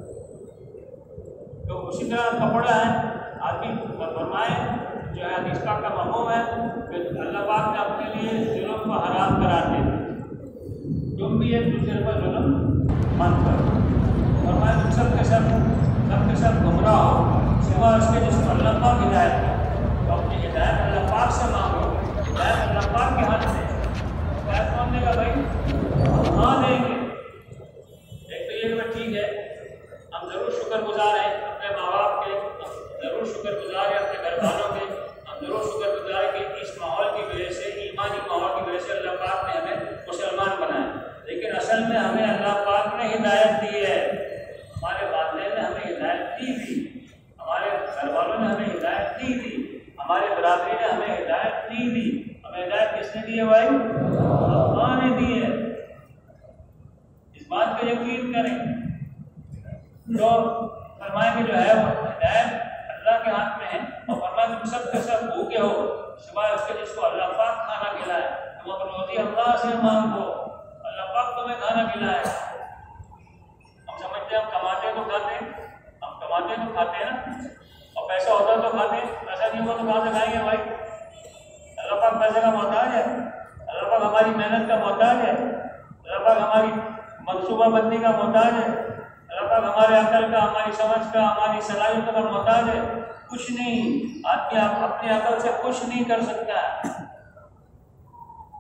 تو اسی طرح کپڑا ہے, آدمی فرمائے جو ہے حدیث پاک کا مفہوم ہے کہ اللہ پاک نے اپنے لیے ظلم کو حرام قرار دے دیا. تم بھی ایک دوسرے پر ظلم مت کرو. فرمایا تم سب کے سب گمراہ ہو سوا اس کے جس کو اللہ پاک ہدایت ہے. تو اپنی ہدایت اللہ پاک سے مانگو, ہدایت اللہ پاک کے ہاتھ میں. ہدایت مانگنے کا بھائی ہاں دیں گے. ایک تو یہ کہ ٹھیک ہے ہم ضرور شکر گزار ہیں اپنے ماں باپ کے, ضرور شکر گزار ہیں اپنے گھر والوں کے, ہم ضرور شکر گزار ہیں کہ اس ماحول کی وجہ سے, ایمانی ماحول کی وجہ سے اللہ پاک نے ہمیں مسلمان بنایا. لیکن اصل میں ہمیں اللہ پاک نے ہدایت دی ہے, ہمارے والدین نے ہمیں ہدایت دی تھی, ہمارے گھر والوں نے ہمیں ہدایت دی تھی, ہمارے برادری نے ہمیں ہدایت دی تھی. ہمیں ہدایت کس نے دی ہے بھائی؟ اللہ نے دی ہے. اس بات کو یقین کریں. تو فرمایا کہ جو ہے وہ ہدایت اللہ کے ہاتھ میں ہے اور فرمایا تم سب کے سب بھوکے ہو سوائے اس کے جس کو اللہ پاک کھانا کھلائے. تم اپنی روزی اللہ سے مانگو, اللہ پاک تمہیں کھانا کھلائے. ہم سمجھتے ہیں ہم کماتے تو کھاتے ہیں, ہم کماتے تو کھاتے ہیں نا, اور پیسہ ہوتا تو کھاتے ہیں, پیسہ نہیں ہوا تو کہاں سے کھائیں گے بھائی؟ اللہ پاک پیسے کا محتاج ہے, اللہ پاک ہماری محنت کا محتاج ہے, اللہ پاک ہماری منصوبہ بندی کا محتاج ہے, اللہ پاک ہمارے عقل کا, ہماری سمجھ کا, ہماری صلاحیت کا محتاج ہے. کچھ نہیں, آدمی اپنے عقل سے کچھ نہیں کر سکتا. یہ جو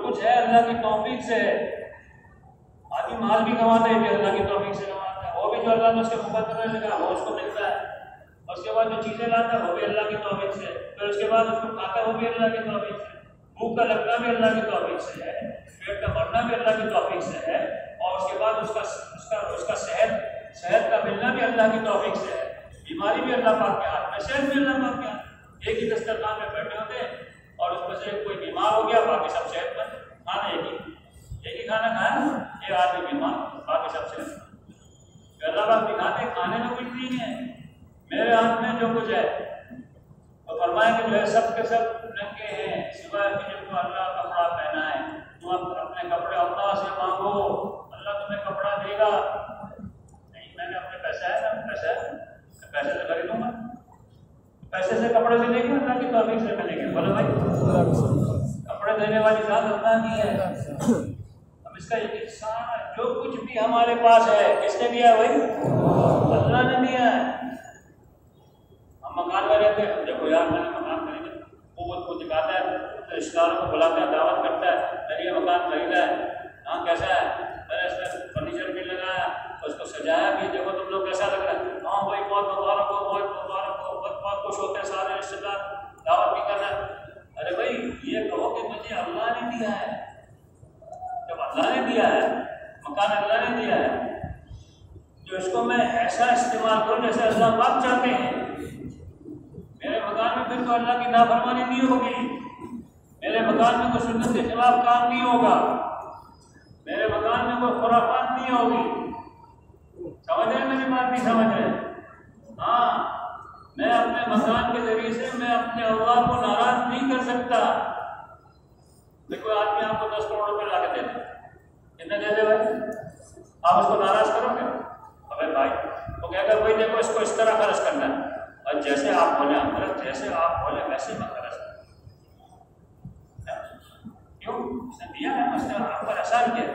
کچھ ہے اللہ کی توفیق سے ہے. آدمی مال بھی کماتا ہے بھی اللہ کی توفیق سے کماتا ہے، وہ بھی جو اللہ نے اس کے مقدر میں لگا وہ اس کو ملتا ہے. اس کے بعد جو چیزیں لاتا ہے وہ بھی اللہ کی توفیق سے، پھر اس کے بعد اس کو کھاتا ہے وہ بھی اللہ کی توفیق سے. بھوک کا لگنا بھی اللہ کی توفیق سے ہے، پیٹ کا بھرنا بھی اللہ کی توفیق سے ہے، اور اس کے بعد اس کا صحت کا ملنا بھی اللہ کی توفیق سے ہے. بیماری بھی اللہ پاک کے ہاتھ میں، صحت بھی اللہ پاک کے ہاتھ. ایک ہی دسترخوان میں بیٹھے ہوتے ہیں اور اس میں سے کوئی بیمار ہو گیا، باقی سب صحت مند. کھانا ایک ہی کھانا کھایا، ایک آدمی بیمار، باقی سب صحت مند. اللہ پاک دکھاتے کھانے میں کچھ نہیں ہے، میرے ہاتھ میں جو کچھ ہے. تو فرمایا کہ جو ہے سب کے سب ننگے ہیں سوائے کہ جن کو اللہ کپڑا پہنا ہے. تم اپنے کپڑے اللہ سے مانگو، اللہ تمہیں کپڑا دے گا. نہیں میں نے اپنے پیسہ ہے نا، پیسے سے خریدوں گا، پیسے سے کپڑے سے لیں گے، اللہ کی توفیق سے ملیں گے. بولو بھائی، کپڑے دینے والی ذات اللہ کی ہے. اب اس کا یقین سارا جو کچھ بھی ہمارے پاس ہے کس نے دیا ہے بھائی؟ اللہ نے دیا ہے. ہم مکان میں رہتے ہیں، دیکھو یار میں نے مکان خریدا، وہ دکھاتا ہے، رشتہ داروں کو بلاتا ہے، دعوت کرتا ہے، میں یہ مکان خریدا ہے، ہاں کیسا ہے، میں نے اس میں فرنیچر بھی لگایا، اس کو سجایا بھی، دیکھو تم لوگ کیسا لگ رہا ہے. ہاں بھائی بہت مبارک ہو، بہت مبارک ہو، بہت خوش ہوتے ہیں سارے رشتہ دار، دعوت بھی کر رہے ہیں. ارے بھائی یہ کہو کہ مجھے اللہ نے دیا ہے. جب اللہ نے دیا ہے، مکان اللہ نے دیا ہے، جو اس کو میں ایسا استعمال کروں جیسے اللہ پاک چاہتے ہیں. میرے مکان میں پھر تو اللہ کی نافرمانی نہیں ہوگی، میرے مکان میں کوئی سنت کے خلاف کام نہیں ہوگا، میرے مکان میں کوئی خرافات نہیں ہوگی. سمجھ رہے میری بات نہیں سمجھ رہے؟ ہاں میں اپنے مکان کے ذریعے سے میں اپنے اللہ کو ناراض نہیں کر سکتا. کوئی آدمی آپ کو 10 کروڑ روپے لا کے دے دے، کتنے دے دے بھائی؟ آپ اس کو ناراض کرو گے؟ ابے بھائی وہ کہہ کر بھائی دیکھو اس کو اس طرح خرچ کرنا ہے، اور جیسے آپ بولے حضرت جیسے آپ بولے ویسے میں خرچ کروں. کیوں؟ اس نے دیا ہے، اس نے آپ پر احسان کیا.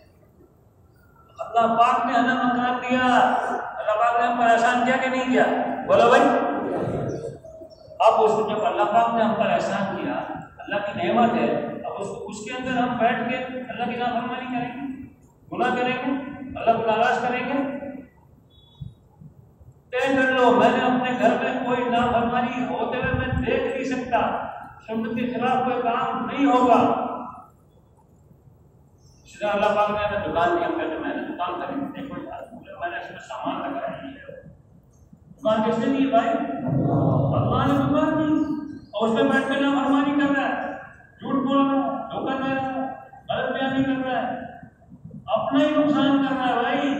اللہ پاک نے ہمیں مکان دیا، اللہ پاک نے ہم پر احسان کیا کہ نہیں کیا؟ بولو بھائی. اب اس جب اللہ پاک نے ہم پر احسان کیا، اللہ کی نعمت ہے، اب اس کے اندر ہم بیٹھ کے اللہ کی نافرمانی کریں گے، گناہ کریں گے، اللہ کو ناراض کریں گے؟ طے کر لو میں نے اپنے گھر میں کوئی نافرمانی ہوتے ہوئے میں دیکھ نہیں سکتا، سنت کے خلاف کوئی کام نہیں ہوگا. اس لیے اللہ پاک نے ہمیں دکان دیا، میں نے دکان خریدی، میں نے اس میں سامان لگایا. دکان کس نے دی بھائی؟ اللہ نے دکان دی، اور اس میں بیٹھ کے نافرمانی کر رہا ہے، جھوٹ بول رہا ہے، دھوکہ دے رہا ہے، غلط بیانی کر رہا ہے، اپنا ہی نقصان کر رہا ہے. بھائی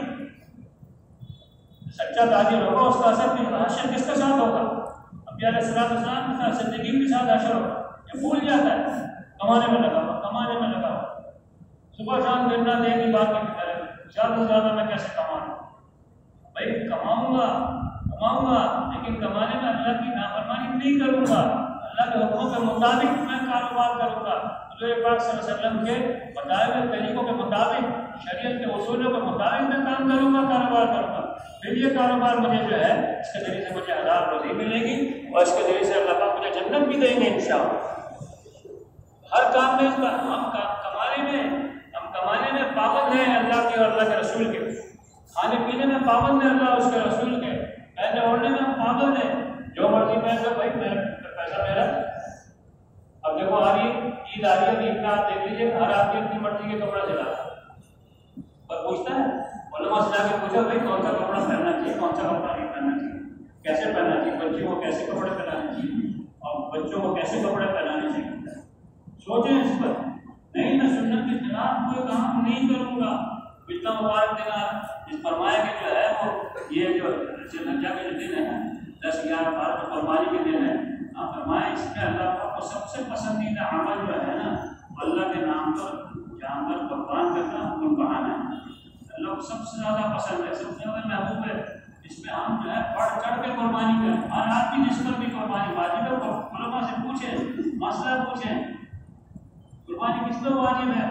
سچا تاجر ہوگا، اس کا اثر بھی حشر کس کے ساتھ ہوگا؟ انبیاء علیہ السلام کے ساتھ، صدیقین کے ساتھ حشر ہوگا. یہ بھول جاتا ہے، کمانے میں لگا ہوا، کمانے میں لگا ہوا، صبح شام دن رات ایک ہی بات نہیں کرے، زیادہ سے زیادہ میں کیسے کماؤں. بھائی کماؤں گا لیکن کمانے میں اللہ کی نافرمانی نہیں کروں گا، اللہ کے حکموں کے مطابق میں کاروبار کروں گا. حضور پاک صلی اللہ علیہ وسلم کے بتائے ہوئے طریقوں کے مطابق، شریعت کے اصولوں کے مطابق میں کام کروں گا، کاروبار کروں گا. پھر یہ کاروبار مجھے جو ہے اس کے ذریعے سے مجھے 1000 روزی ملے گی، اور اس کے ذریعے سے اللہ پاک مجھے جنت بھی دیں گے انشاءاللہ. ہر کام میں ہم کمانے میں پابند ہیں اللہ کے اور اللہ کے رسول کے، کھانے پینے میں پابند ہیں اللہ اس کے رسول کے، پہننے اوڑھنے میں ہم پابند ہیں. جو مرضی پہن لو بھائی، پیسہ میرا. اب دیکھو آ رہی عید آ رہی ہے، عید کا آپ دیکھ لیجیے، ہر آدمی اپنی مرضی کے کپڑا سلا اور پوچھتا ہے، علماء سے جا کے پوچھو بھائی کون سا کپڑا پہننا چاہیے، کون سا کپڑا نہیں پہننا چاہیے، کیسے پہننا چاہیے، بچوں کو کیسے کپڑے پہنانے چاہیے اور بچوں کو کیسے کپڑے پہنانے چاہیے. سوچیں اس پر. نہیں میں سنت کے خلاف کوئی کام نہیں کروں گا. اتنا مبارک دن جس فرمایا کہ جو ہے وہ یہ جو نجا کے جو دن ہے 10 11 12 جو قربانی کے دن ہے، فرمایا اس میں اللہ کو سب سے پسندیدہ عمل جو ہے نا، اللہ کے نام پر جانور قربان کرنا قربان ہے. اللہ کو سب سے زیادہ پسند ہے، سب سے زیادہ محبوب ہے. اس میں ہم جو ہے بڑھ چڑھ کے قربانی کریں. ہر آدمی جس پر بھی قربانی واجب ہے، علماء سے پوچھیں، مسئلہ پوچھیں قربانی کس پر واجب ہے.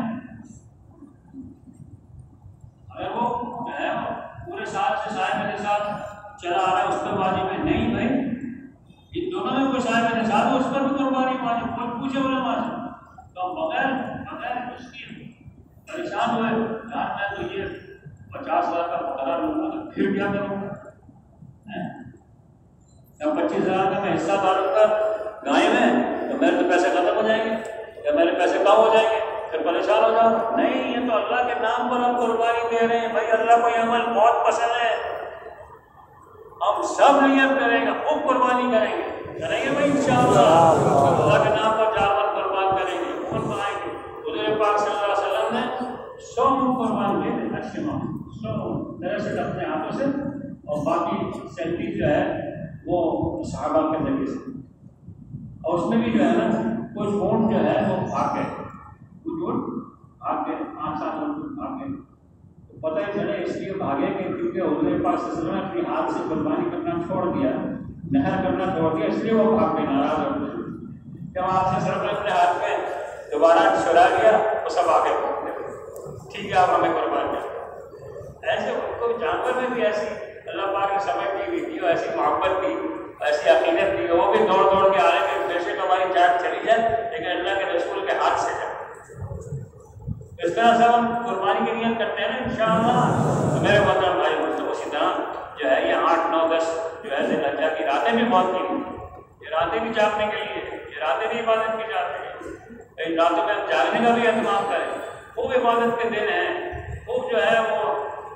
اگر وہ جو ہے وہ پورے سال سے صاحب نصاب چلا آ رہا ہے اس پر واجب ہے. نہیں بھائی، ان دونوں میں کوئی صاحب نصاب ہو اس پر بھی قربانی واجب. کوئی پوچھے علماء سے تو بغیر بغیر مشکل پریشان ہوئے یار میں تو یہ 50,000 کا مقرر لوں گا تو پھر کیا کروں گا؟ جب 25,000 کا میں حصہ ڈالوں گا گائے میں تو میرے تو پیسے ختم ہو جائیں گے یا میرے پیسے کم ہو جائیں گے، پھر پریشان ہو جاؤں. نہیں، یہ تو اللہ کے نام پر ہم قربانی دے رہے ہیں. بھائی اللہ کو یہ عمل بہت پسند ہے، ہم سب نیت کریں گے، خوب قربانی کریں گے بھائی انشاءاللہ. اللہ کے نام پر جانور قربان کریں گے، خون بنائیں گے. حضور پاک صلی اللہ علیہ وسلم نے 100 قربان کیے تھے، 100 دراصل اپنے ہاتھوں سے، اور باقی 37 جو ہے وہ صحابہ کے ذریعے سے. اور اس میں بھی جو ہے نا کچھ اونٹ جو ہے وہ بھاگ گئے، کچھ اونٹ بھاگ گئے، 5-7 اونٹ بھاگ گئے. پتہ ہی چلے اس لیے بھاگے کہ کیونکہ حضور پاک صلی اللہ علیہ وسلم نے اپنے ہاتھ سے قربانی کرنا چھوڑ دیا، نہر کرنا چھوڑ دیا، اس لیے وہ بھاگ کے ناراض ہو گئے. جب آپ سے صرف اپنے ہاتھ میں دوبارہ چھڑا دیا وہ سب آگے ٹھیک ہے آپ ہمیں قربان کر. ایسے کوئی جانور میں بھی ایسی اللہ پاک نے سمجھ دی ہوئی تھی، ایسی محبت تھی، ایسی عقیدت تھی، وہ بھی دوڑ دوڑ کے آ رہے تھے. بے شک ہماری جان چلی جائے لیکن اللہ کے رسول کے ہاتھ سے جائے. اس طرح سے ہم قربانی کی نیت کرتے ہیں نا انشاءاللہ. تو میرے محترم بھائی دوستو، اسی طرح جو ہے یہ 8، 9، 10 جو ہے ذی الحجہ کی راتیں بھی بہت کی، یہ راتیں بھی جاگنے کے لیے، یہ راتیں بھی عبادت کی جاتی ہیں. ان راتوں میں ہم جاگنے کا بھی اہتمام کریں. خوب عبادت کے دن ہیں، خوب جو ہے وہ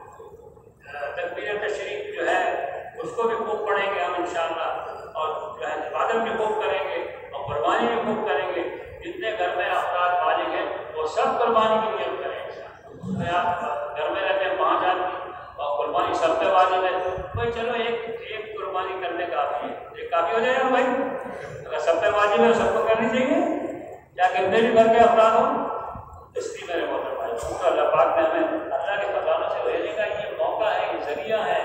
تکبیر تشریف جو ہے اس کو بھی خوب پڑھیں گے ہم انشاءاللہ، اور جو ہے عبادت بھی خوب کریں گے اور قربانی بھی خوب کریں گے. جتنے گھر میں افراد بالغ ہیں وہ سب قربانی کی نیت کریں انشاءاللہ. آپ گھر میں رہتے ہیں 5 آدمی اور قربانی سب پہ واجب ہے. بھائی چلو ایک قربانی کرنے کافی ہے، ایک کافی ہو جائے گا بھائی. اگر سب پہ واجب ہے سب کو کرنی چاہیے، یا کتنے بھی گھر کے افراد ہوں. اس لیے میرے محترم بھائی اللہ پاک نے ہمیں اللہ کے خزانوں سے بھیجنے کا یہ موقع ہے، یہ ذریعہ ہے.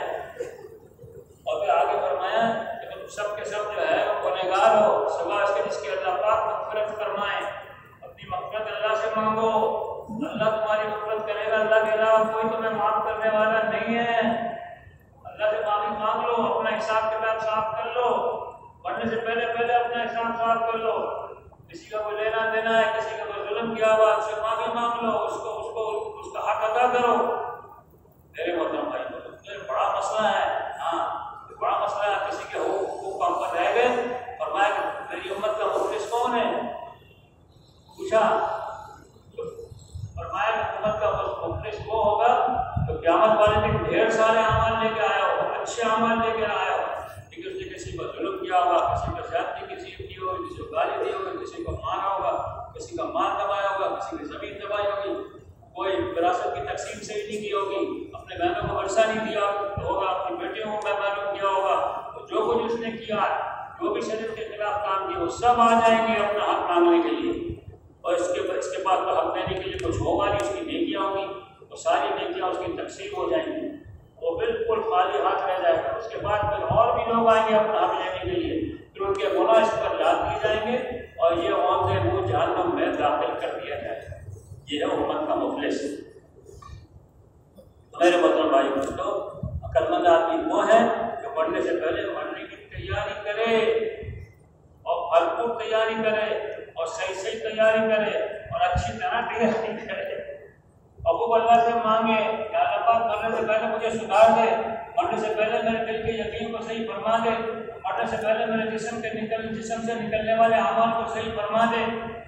اور پھر آگے فرمایا کہ تم سب کے سب جو ہے وہ گنہگار ہو، سوا اس کے جس کی اللہ پاک مغفرت فرمائے. اپنی مغفرت اللہ سے مانگو، اللہ تمہاری مغفرت کرے گا. اللہ کے علاوہ کوئی تمہیں معاف کرنے والا نہیں ہے. اللہ سے معافی مانگ لو، اپنا حساب کتاب صاف کر لو، مرنے سے پہلے اپنا حساب صاف کر لو. کسی کا کوئی لینا دینا ہے، کسی کا کوئی ظلم کیا ہوا، اس سے معافی مانگ لو، اس کا حق ادا کرو. میرے محترم بھائی یہ بڑا مسئلہ ہے. ہاں بڑا مسئلہ ہے. کسی کے حقوق ہم پر رہ گئے. فرمایا کہ میری امت کا مفلس کون ہے؟ پوچھا. فرمایا کہ امت کا مفلس وہ ہوگا تو قیامت والے دن ڈھیر سارے اعمال لے کے آیا ہو، اچھے اعمال لے کے آیا ہو، لیکن اس نے کسی کو ظلم کیا ہوگا، کسی کو زیادتی کی ہوگی، کسی کو گالی دی ہوگی، کسی کو مارا ہوگا، کسی کا مال دبایا ہوگا، کسی کی زمین دبائی ہوگی، کوئی وراثت کی تقسیم صحیح نہیں کی ہوگی، اپنے بہنوں کو ورثہ نہیں دیا ہوگا، اپنی بیٹیوں کو محروم کیا ہوگا. تو جو کچھ اس نے کیا، جو بھی شریعت کے خلاف کام کیا، وہ سب آ جائیں گے اپنا حق مانگنے کے لیے. اور اس کے بعد تو حق دینے کے لیے کچھ ہوگا نہیں. اس کی نیکیاں ہوں گی، وہ ساری نیکیاں اس کی تقسیم ہو جائیں گی، وہ بالکل خالی ہاتھ رہ جائے گا. اس کے بعد پھر اور بھی لوگ آئیں گے اپنا حق لینے کے لیے، پھر ان کے گناہ اس پر یاد کیے جائیں گے اور یہ عوام سے وہ جہنم میں داخل کر دیا جائے گا. یہ ہے امت کا مفلس. میرے محترم بھائی دوستو، عقل مند آدمی وہ ہے جو مرنے سے پہلے مرنے کی تیاری کرے اور بھرپور تیاری کرے اور صحیح تیاری کرے اور اچھی طرح تیاری کرے. ابو اللہ سے مانگے کہ اللہ پاک مرنے سے پہلے مجھے سدھار دے، مرنے سے پہلے میرے دل کے یقین کو صحیح فرما دے، مرنے سے پہلے میرے جسم سے نکلنے والے اعمال کو صحیح فرما دے.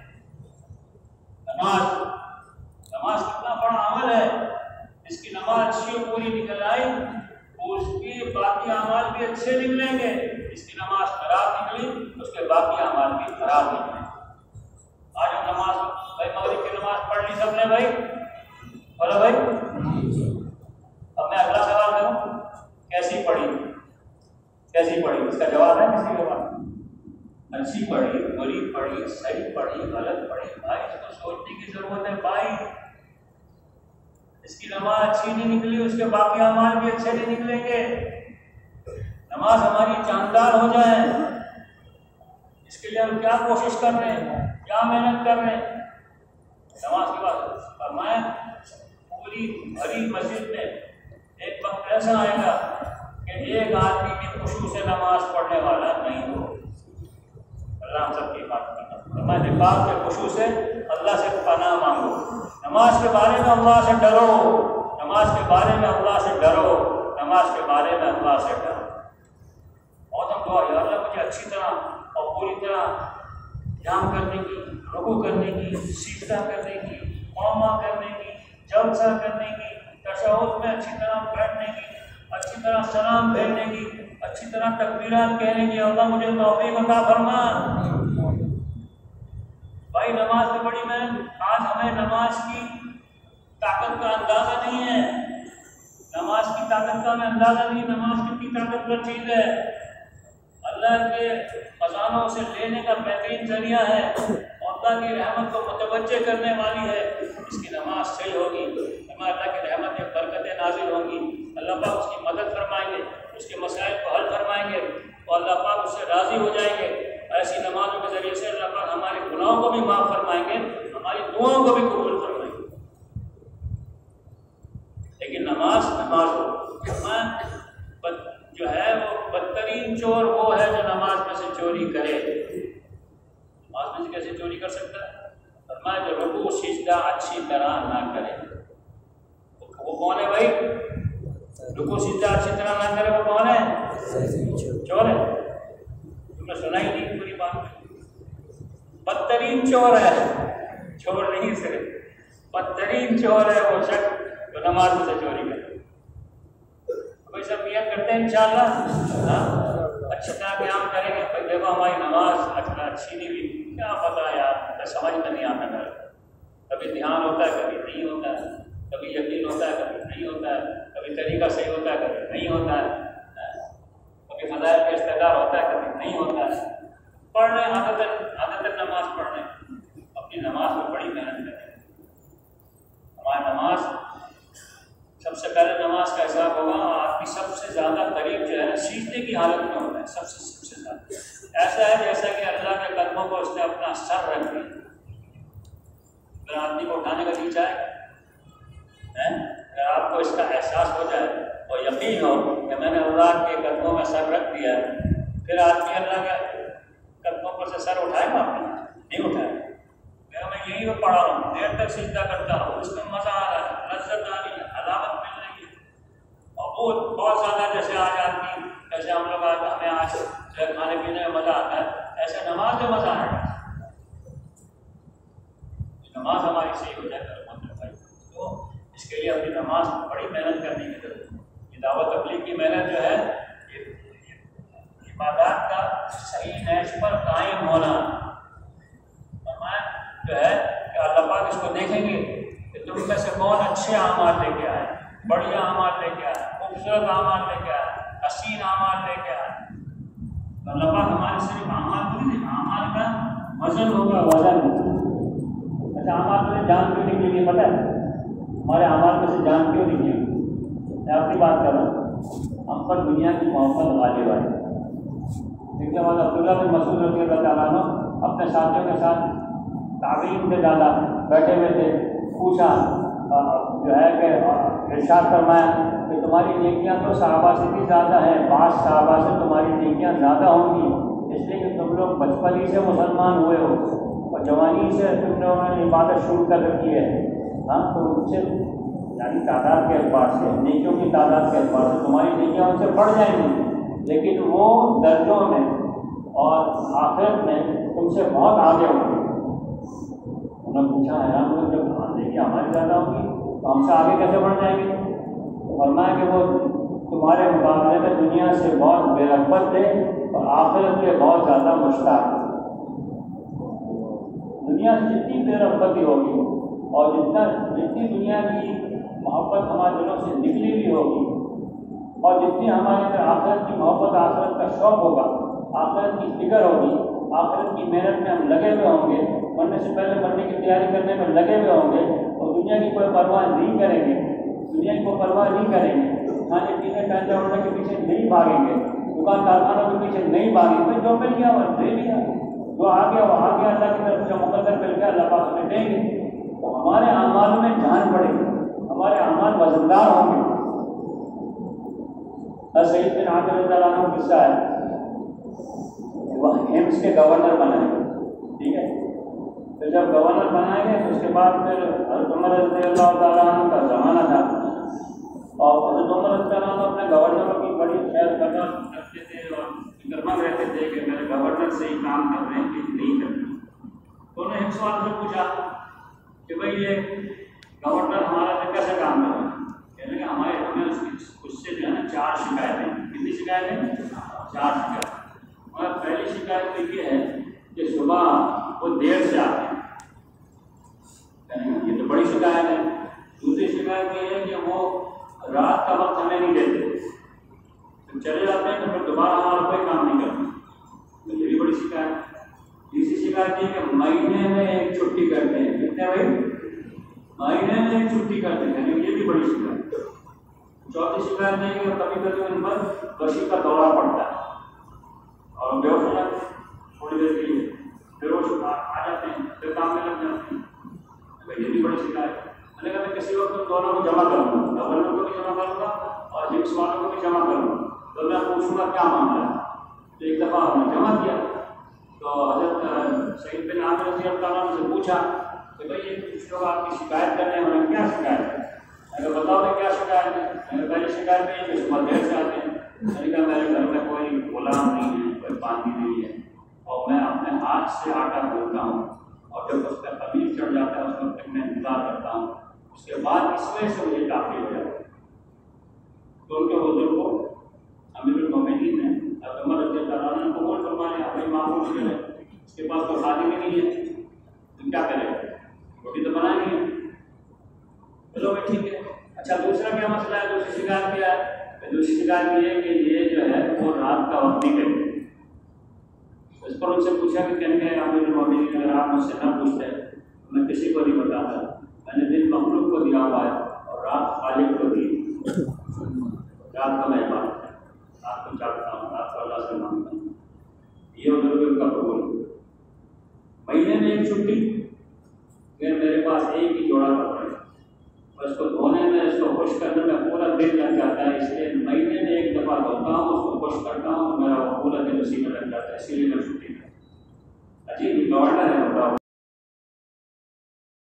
نماز کتنا بڑا عمل ہے. جس کی نماز اچھی اور پوری نکل آئی اس کے باقی اعمال بھی اچھے نکلیں گے. جس کی نماز خراب نکلی اس کے باقی اعمال بھی خراب نکلیں گے. آج ہم نماز بھائی مغرب کی نماز پڑھ لی سب نے بھائی، بولو بھائی. اب میں اگلا سوال کروں، کیسی پڑھی؟ اس کا جواب ہے کسی کے پاس؟ اچھی پڑھی، بری پڑھی، صحیح پڑھی، غلط پڑھی، بھائی اس کو سوچنے کی ضرورت ہے. بھائی اس کی نماز اچھی نہیں نکلی اس کے باقی اعمال بھی اچھے نہیں نکلیں گے. نماز ہماری جاندار ہو جائے اس کے لیے ہم کیا کوشش کر رہے ہیں، کیا محنت کر رہے ہیں. نماز کے بعد فرمایا پوری بھری مسجد میں ایک وقت ایسا آئے گا کہ ایک آدمی بھی خشوع سے نماز پڑھنے والا نہیں ہو. اللہ ہم سب کی بات کرنا. میں نفاق کے خشوع سے اللہ سے پناہ مانگو. نماز کے بارے میں اللہ سے ڈرو، نماز کے بارے میں اللہ سے ڈرو، نماز کے بارے میں اللہ سے ڈرو. بہت ہم دعا یا اللہ مجھے اچھی طرح اور پوری طرح قیام کرنے کی، رکوع کرنے کی، سجدہ کرنے کی، قوما کرنے کی، جلسہ کرنے کی، تشہد میں اچھی طرح بیٹھنے کی، اچھی طرح سلام پھیرنے کی، اچھی طرح تکبیرات کہنے کی. اللہ مجھے توفیق عطا فرما. بھائی نماز میں بڑی محنت. آج ہمیں نماز کی طاقت کا اندازہ نہیں ہے، نماز کی طاقت کا ہمیں اندازہ نہیں. نماز کتنی طاقتور چیز ہے، اللہ کے خزانوں سے لینے کا بہترین ذریعہ ہے، اللہ کی رحمت کو متوجہ کرنے والی ہے. اس کی نماز صحیح ہوگی، ہمیں اللہ کی رحمت میں برکتیں نازل ہوں گی. اللہ پاک اس کی مدد فرمائیں گے، اس کے مسائل کو حل فرمائیں گے اور اللہ پاک اس سے راضی ہو جائیں گے. ایسی نمازوں کے ذریعے سے اللہ پاک ہمارے گناہوں کو بھی معاف فرمائیں گے، ہماری دعاؤں کو بھی قبول فرمائیں گے. لیکن نماز ہو، جو ہے وہ بدترین چور وہ ہے جو نماز میں سے چوری کرے. نماز میں سے کیسے چوری کر سکتا ہے؟ فرمایا جو رکوع سجدہ اچھی طرح نہ کرے. وہ کون ہے بھائی؟ رکوع سجدہ اچھی طرح نہ کرے وہ کون ہے؟ چور ہے. تم نے سنا ہی نہیں پوری بات. بدترین چور ہے، چور نہیں صرف بدترین چور ہے وہ شخص جو نماز میں سے چوری کرے. کوئی سب نیت کرتے ہیں انشاءاللہ اچھی طرح قیام کریں گے. بھائی دیکھو ہماری نماز اچھی نہیں ہوئی، کیا پتہ یار، سمجھ میں نہیں آتا ہے. کبھی دھیان ہوتا ہے، کبھی نہیں ہوتا ہے، کبھی یقین ہوتا ہے، کبھی نہیں ہوتا ہے، کبھی طریقہ صحیح ہوتا ہے، کبھی نہیں ہوتا ہے، کبھی فضائل کا استقرار ہوتا ہے، کبھی نہیں ہوتا ہے. پڑھ لیں عادت نماز پڑھ لیں، اپنی نماز میں بڑی محنت کریں. ہماری نماز سب سے پہلے نماز کا حساب ہوگا. آدمی سب سے زیادہ قریب جو ہے نا سیکھنے کی حالت میں ہوتا ہے. سب سے زیادہ ایسا ہے جیسا کہ اللہ کے قدموں کو اس نے اپنا سر رکھ دیا. اگر آدمی کو اٹھانے کا جی چاہے، اگر آپ کو اس کا احساس ہو جائے اور یقین ہو کہ میں نے اللہ کے قدموں میں سر رکھ دیا، پھر آدمی اللہ کے قدموں پر سے سر اٹھائے گا؟ نہیں اٹھائے. میں یہیں پہ پڑھا رہا ہوں، دیر تک سجدہ کرتا ہوں، اس میں مزہ آ رہا ہے، لذت آ رہی ہے، علامت مل رہی ہے. اور بہت زیادہ جیسے آج آدمی، جیسے ہم لوگ ہمیں آج کھانے پینے میں مزہ آتا ہے، ایسے نماز میں مزہ آئے گا. نماز ہماری صحیح ہو جائے گا. تو اس کے لیے اپنی نماز بڑی محنت کرنے کی ضرورت ہے. یہ دعوت تبلیغ کی محنت جو ہے، عبادات کا صحیح نیش پر قائم ہونا جو ہے کہ اللہ پاک اس کو دیکھیں گے کہ تم میں سے کون اچھے اعمال لے کے آئے، بڑھیا اعمال لے کے آئے، خوبصورت اعمال لے کے آئے، حسین اعمال لے کے آئے. تو اللہ پاک ہمارے صرف اعمال کو نہیں دیکھا، اعمال کا وزن ہوگا، وزن. اچھا اعمال میں سے جان کیوں نہیں لیے پتہ ہے؟ ہمارے اعمال میں سے جان کیوں نہیں لیے؟ میں اپنی بات کر رہا ہوں. ہم پر دنیا کی محبت غالب آئی. دیکھنے والا عبداللہ بن مسعود رضی اللہ تعالیٰ عنہ اپنے ساتھیوں کے ساتھ تعظیم سے زیادہ بیٹھے ہوئے تھے. پوچھا جو ہے کہ ارشاد فرمایا کہ تمہاری نیکیاں تو صحابہ سے بھی زیادہ ہیں، بعض صحابہ سے تمہاری نیکیاں زیادہ ہوں گی، اس لیے کہ تم لوگ بچپن ہی سے مسلمان ہوئے ہو اور جوانی سے تم لوگوں نے عبادت شروع کر رکھی ہے. ہاں تو ان سے یعنی تعداد کے اعتبار سے، نیکیوں کی تعداد کے اعتبار سے تمہاری نیکیاں ان سے بڑھ جائیں گی، لیکن وہ درجوں میں اور آخرت میں تم سے بہت آگے ہوں گے. انہوں نے پوچھا حیران ہوئے جب دیکھیے ہماری زیادہ ہوگی تو ہم سے آگے کیسے بڑھ جائیں گے؟ تو فرمایا کہ وہ تمہارے مقابلے میں دنیا سے بہت بے رغبت تھے اور آخرت کے بہت زیادہ مشتاق. دنیا سے جتنی بے رغبتی ہوگی اور جتنی دنیا کی محبت ہمارے دلوں سے نکلی بھی ہوگی اور جتنی ہمارے اندر آخرت کی محبت، آخرت کا شوق ہوگا، آخرت کی فکر ہوگی، آخرت کی محنت میں ہم لگے ہوئے ہوں گے، مرنے سے پہلے مرنے کی تیاری کرنے میں لگے ہوئے ہوں گے اور دنیا کی کوئی پرواہ نہیں کریں گے، دنیا کی کوئی پرواہ نہیں کریں گے، کھانے پینے پہننے اوڑھنے کے پیچھے نہیں بھاگیں گے، دکان کارخانوں کے پیچھے نہیں بھاگیں گے. جو مل گیا وہ دے دیا، جو آ گیا وہ آ گیا، اللہ کی طرف جو مقدر مل گیا اللہ پاک ہمیں دیں گے. تو ہمارے اعمال میں جان پڑے گی، ہمارے اعمال وزندار ہوں گے. سعید بن عامر رضی اللہ عنہ قصہ ہے، وہ ہیمس کے گورنر بنے، ٹھیک ہے، پھر جب گورنر بنائے گئے تو اس کے بعد پھر حضرت عمر رضی اللہ تعالیٰ عنہ کا زمانہ تھا، اور حضرت عمر رضی اللہ عنہ اپنے گورنروں کی بڑی خیر قدر کرتے تھے اور فکر مند رہتے تھے کہ میرے گورنر سے ہی کام کر رہے ہیں کہ نہیں کر رہے ہیں۔ تو انہوں نے ایک سوال سے پوچھا کہ بھائی یہ گورنر ہمارا سے کیسے کام کر رہا ہے؟ کہنے کہ ہمیں اس سے جو ہے نا 4 شکایتیں۔ کتنی شکایتیں؟ 4 شکایتیں۔ اور پہلی شکایت تو یہ ہے کہ صبح وہ دیر سے آتے ہیں، یہ تو بڑی شکایت ہے۔ دوسری شکایت یہ ہے کہ وہ رات کا وقت ہمیں نہیں دیتے، جب چلے جاتے ہیں تو پھر دوبارہ ہمارا کوئی کام نہیں کرتے، تو یہ بھی بڑی شکایت ہے۔ تیسری شکایت یہ کہ مہینے میں ایک چھٹی کرتے ہیں۔ کتنے بھائی؟ مہینے میں ایک چھٹی کرتے ہیں، یہ بھی بڑی شکایت ہے۔ چوتھی شکایت یہ ہے کہ کبھی کبھی ان پر غشی کا دورہ پڑتا ہے اور بے ہوش ہو جاتے ہیں تھوڑی دیر کے لیے، پھر وہ آ جاتے ہیں، پھر کام میں لگ جاتے ہیں، یہ بھی بڑی شکایت ہے۔ میں نے کہا میں کسی وقت دونوں کو جمع کروں گا، گورنر کو بھی جمع کروں گا اور جمس والوں کو بھی جمع کروں گا، تو میں پوچھوں گا کیا معاملہ ہے۔ تو ایک دفعہ ہم نے جمع کیا تو حضرت سعید بن عامر رضی اللہ عنہ سے پوچھا کہ بھائی یہ کچھ لوگ آپ کی شکایت کرنے ہیں، انہیں کیا شکایت ہے؟ میں نے کہا بتاؤ کہ کیا شکایت ہے؟ میں نے پہلی شکایت یہ ہے کہ صبح دیر سے آتے ہیں۔ میں نے کہا میرے گھر میں کوئی غلام نہیں ہے، کوئی باندھی نہیں ہے، اور میں اپنے ہاتھ سے آٹا گھولتا ہوں، اور جب اس کا خمیر چڑھ جاتا ہے اس وقت تک میں انتظار کرتا ہوں، اس کے بعد اس وجہ سے مجھے تاخیر ہو جاتا ہے۔ تو ان کے حضور کو امیر المومنین نے حضرت عمر رضی اللہ عنہ کو قبول فرما لیا، اپنی معمول سے ہے، اس کے پاس کوئی خادم بھی نہیں ہے، تو کیا کرے؟ روٹی تو بنانی ہے۔ چلو بھائی ٹھیک ہے۔ اچھا دوسرا کیا مسئلہ ہے؟ دوسری شکایت کیا ہے؟ دوسری شکایت یہ ہے کہ یہ جو ہے وہ رات کا وقت نہیں کرتے۔ اس پر ان سے پوچھا کہ کہنے امیر المومنین اگر آپ مجھ سے نہ پوچھتے تو میں کسی کو نہیں بتاتا، میں نے دن مخلوق کو دیا ہوا ہے اور رات خالق کو دی، رات کا مہمان ہے، رات کو چاہتا ہوں، رات کو اللہ سے مانگتا ہوں۔ یہ بزرگ کا قبول مہینے میں ایک چھٹی، پھر میرے پاس ایک ہی جوڑا کپڑے، اور اس کو دھونے میں، اس کو خشک کرنے میں پورا دن لگ جاتا ہے، اس لیے مہینے میں ایک دفعہ دھوتا ہوں، اس کو خشک کرتا ہوں، میرا پورا دن اسی میں لگ جاتا ہے، اسی لیے میں چھٹی کرتا ہوں۔ عجیب گورنر ہے بتاؤ۔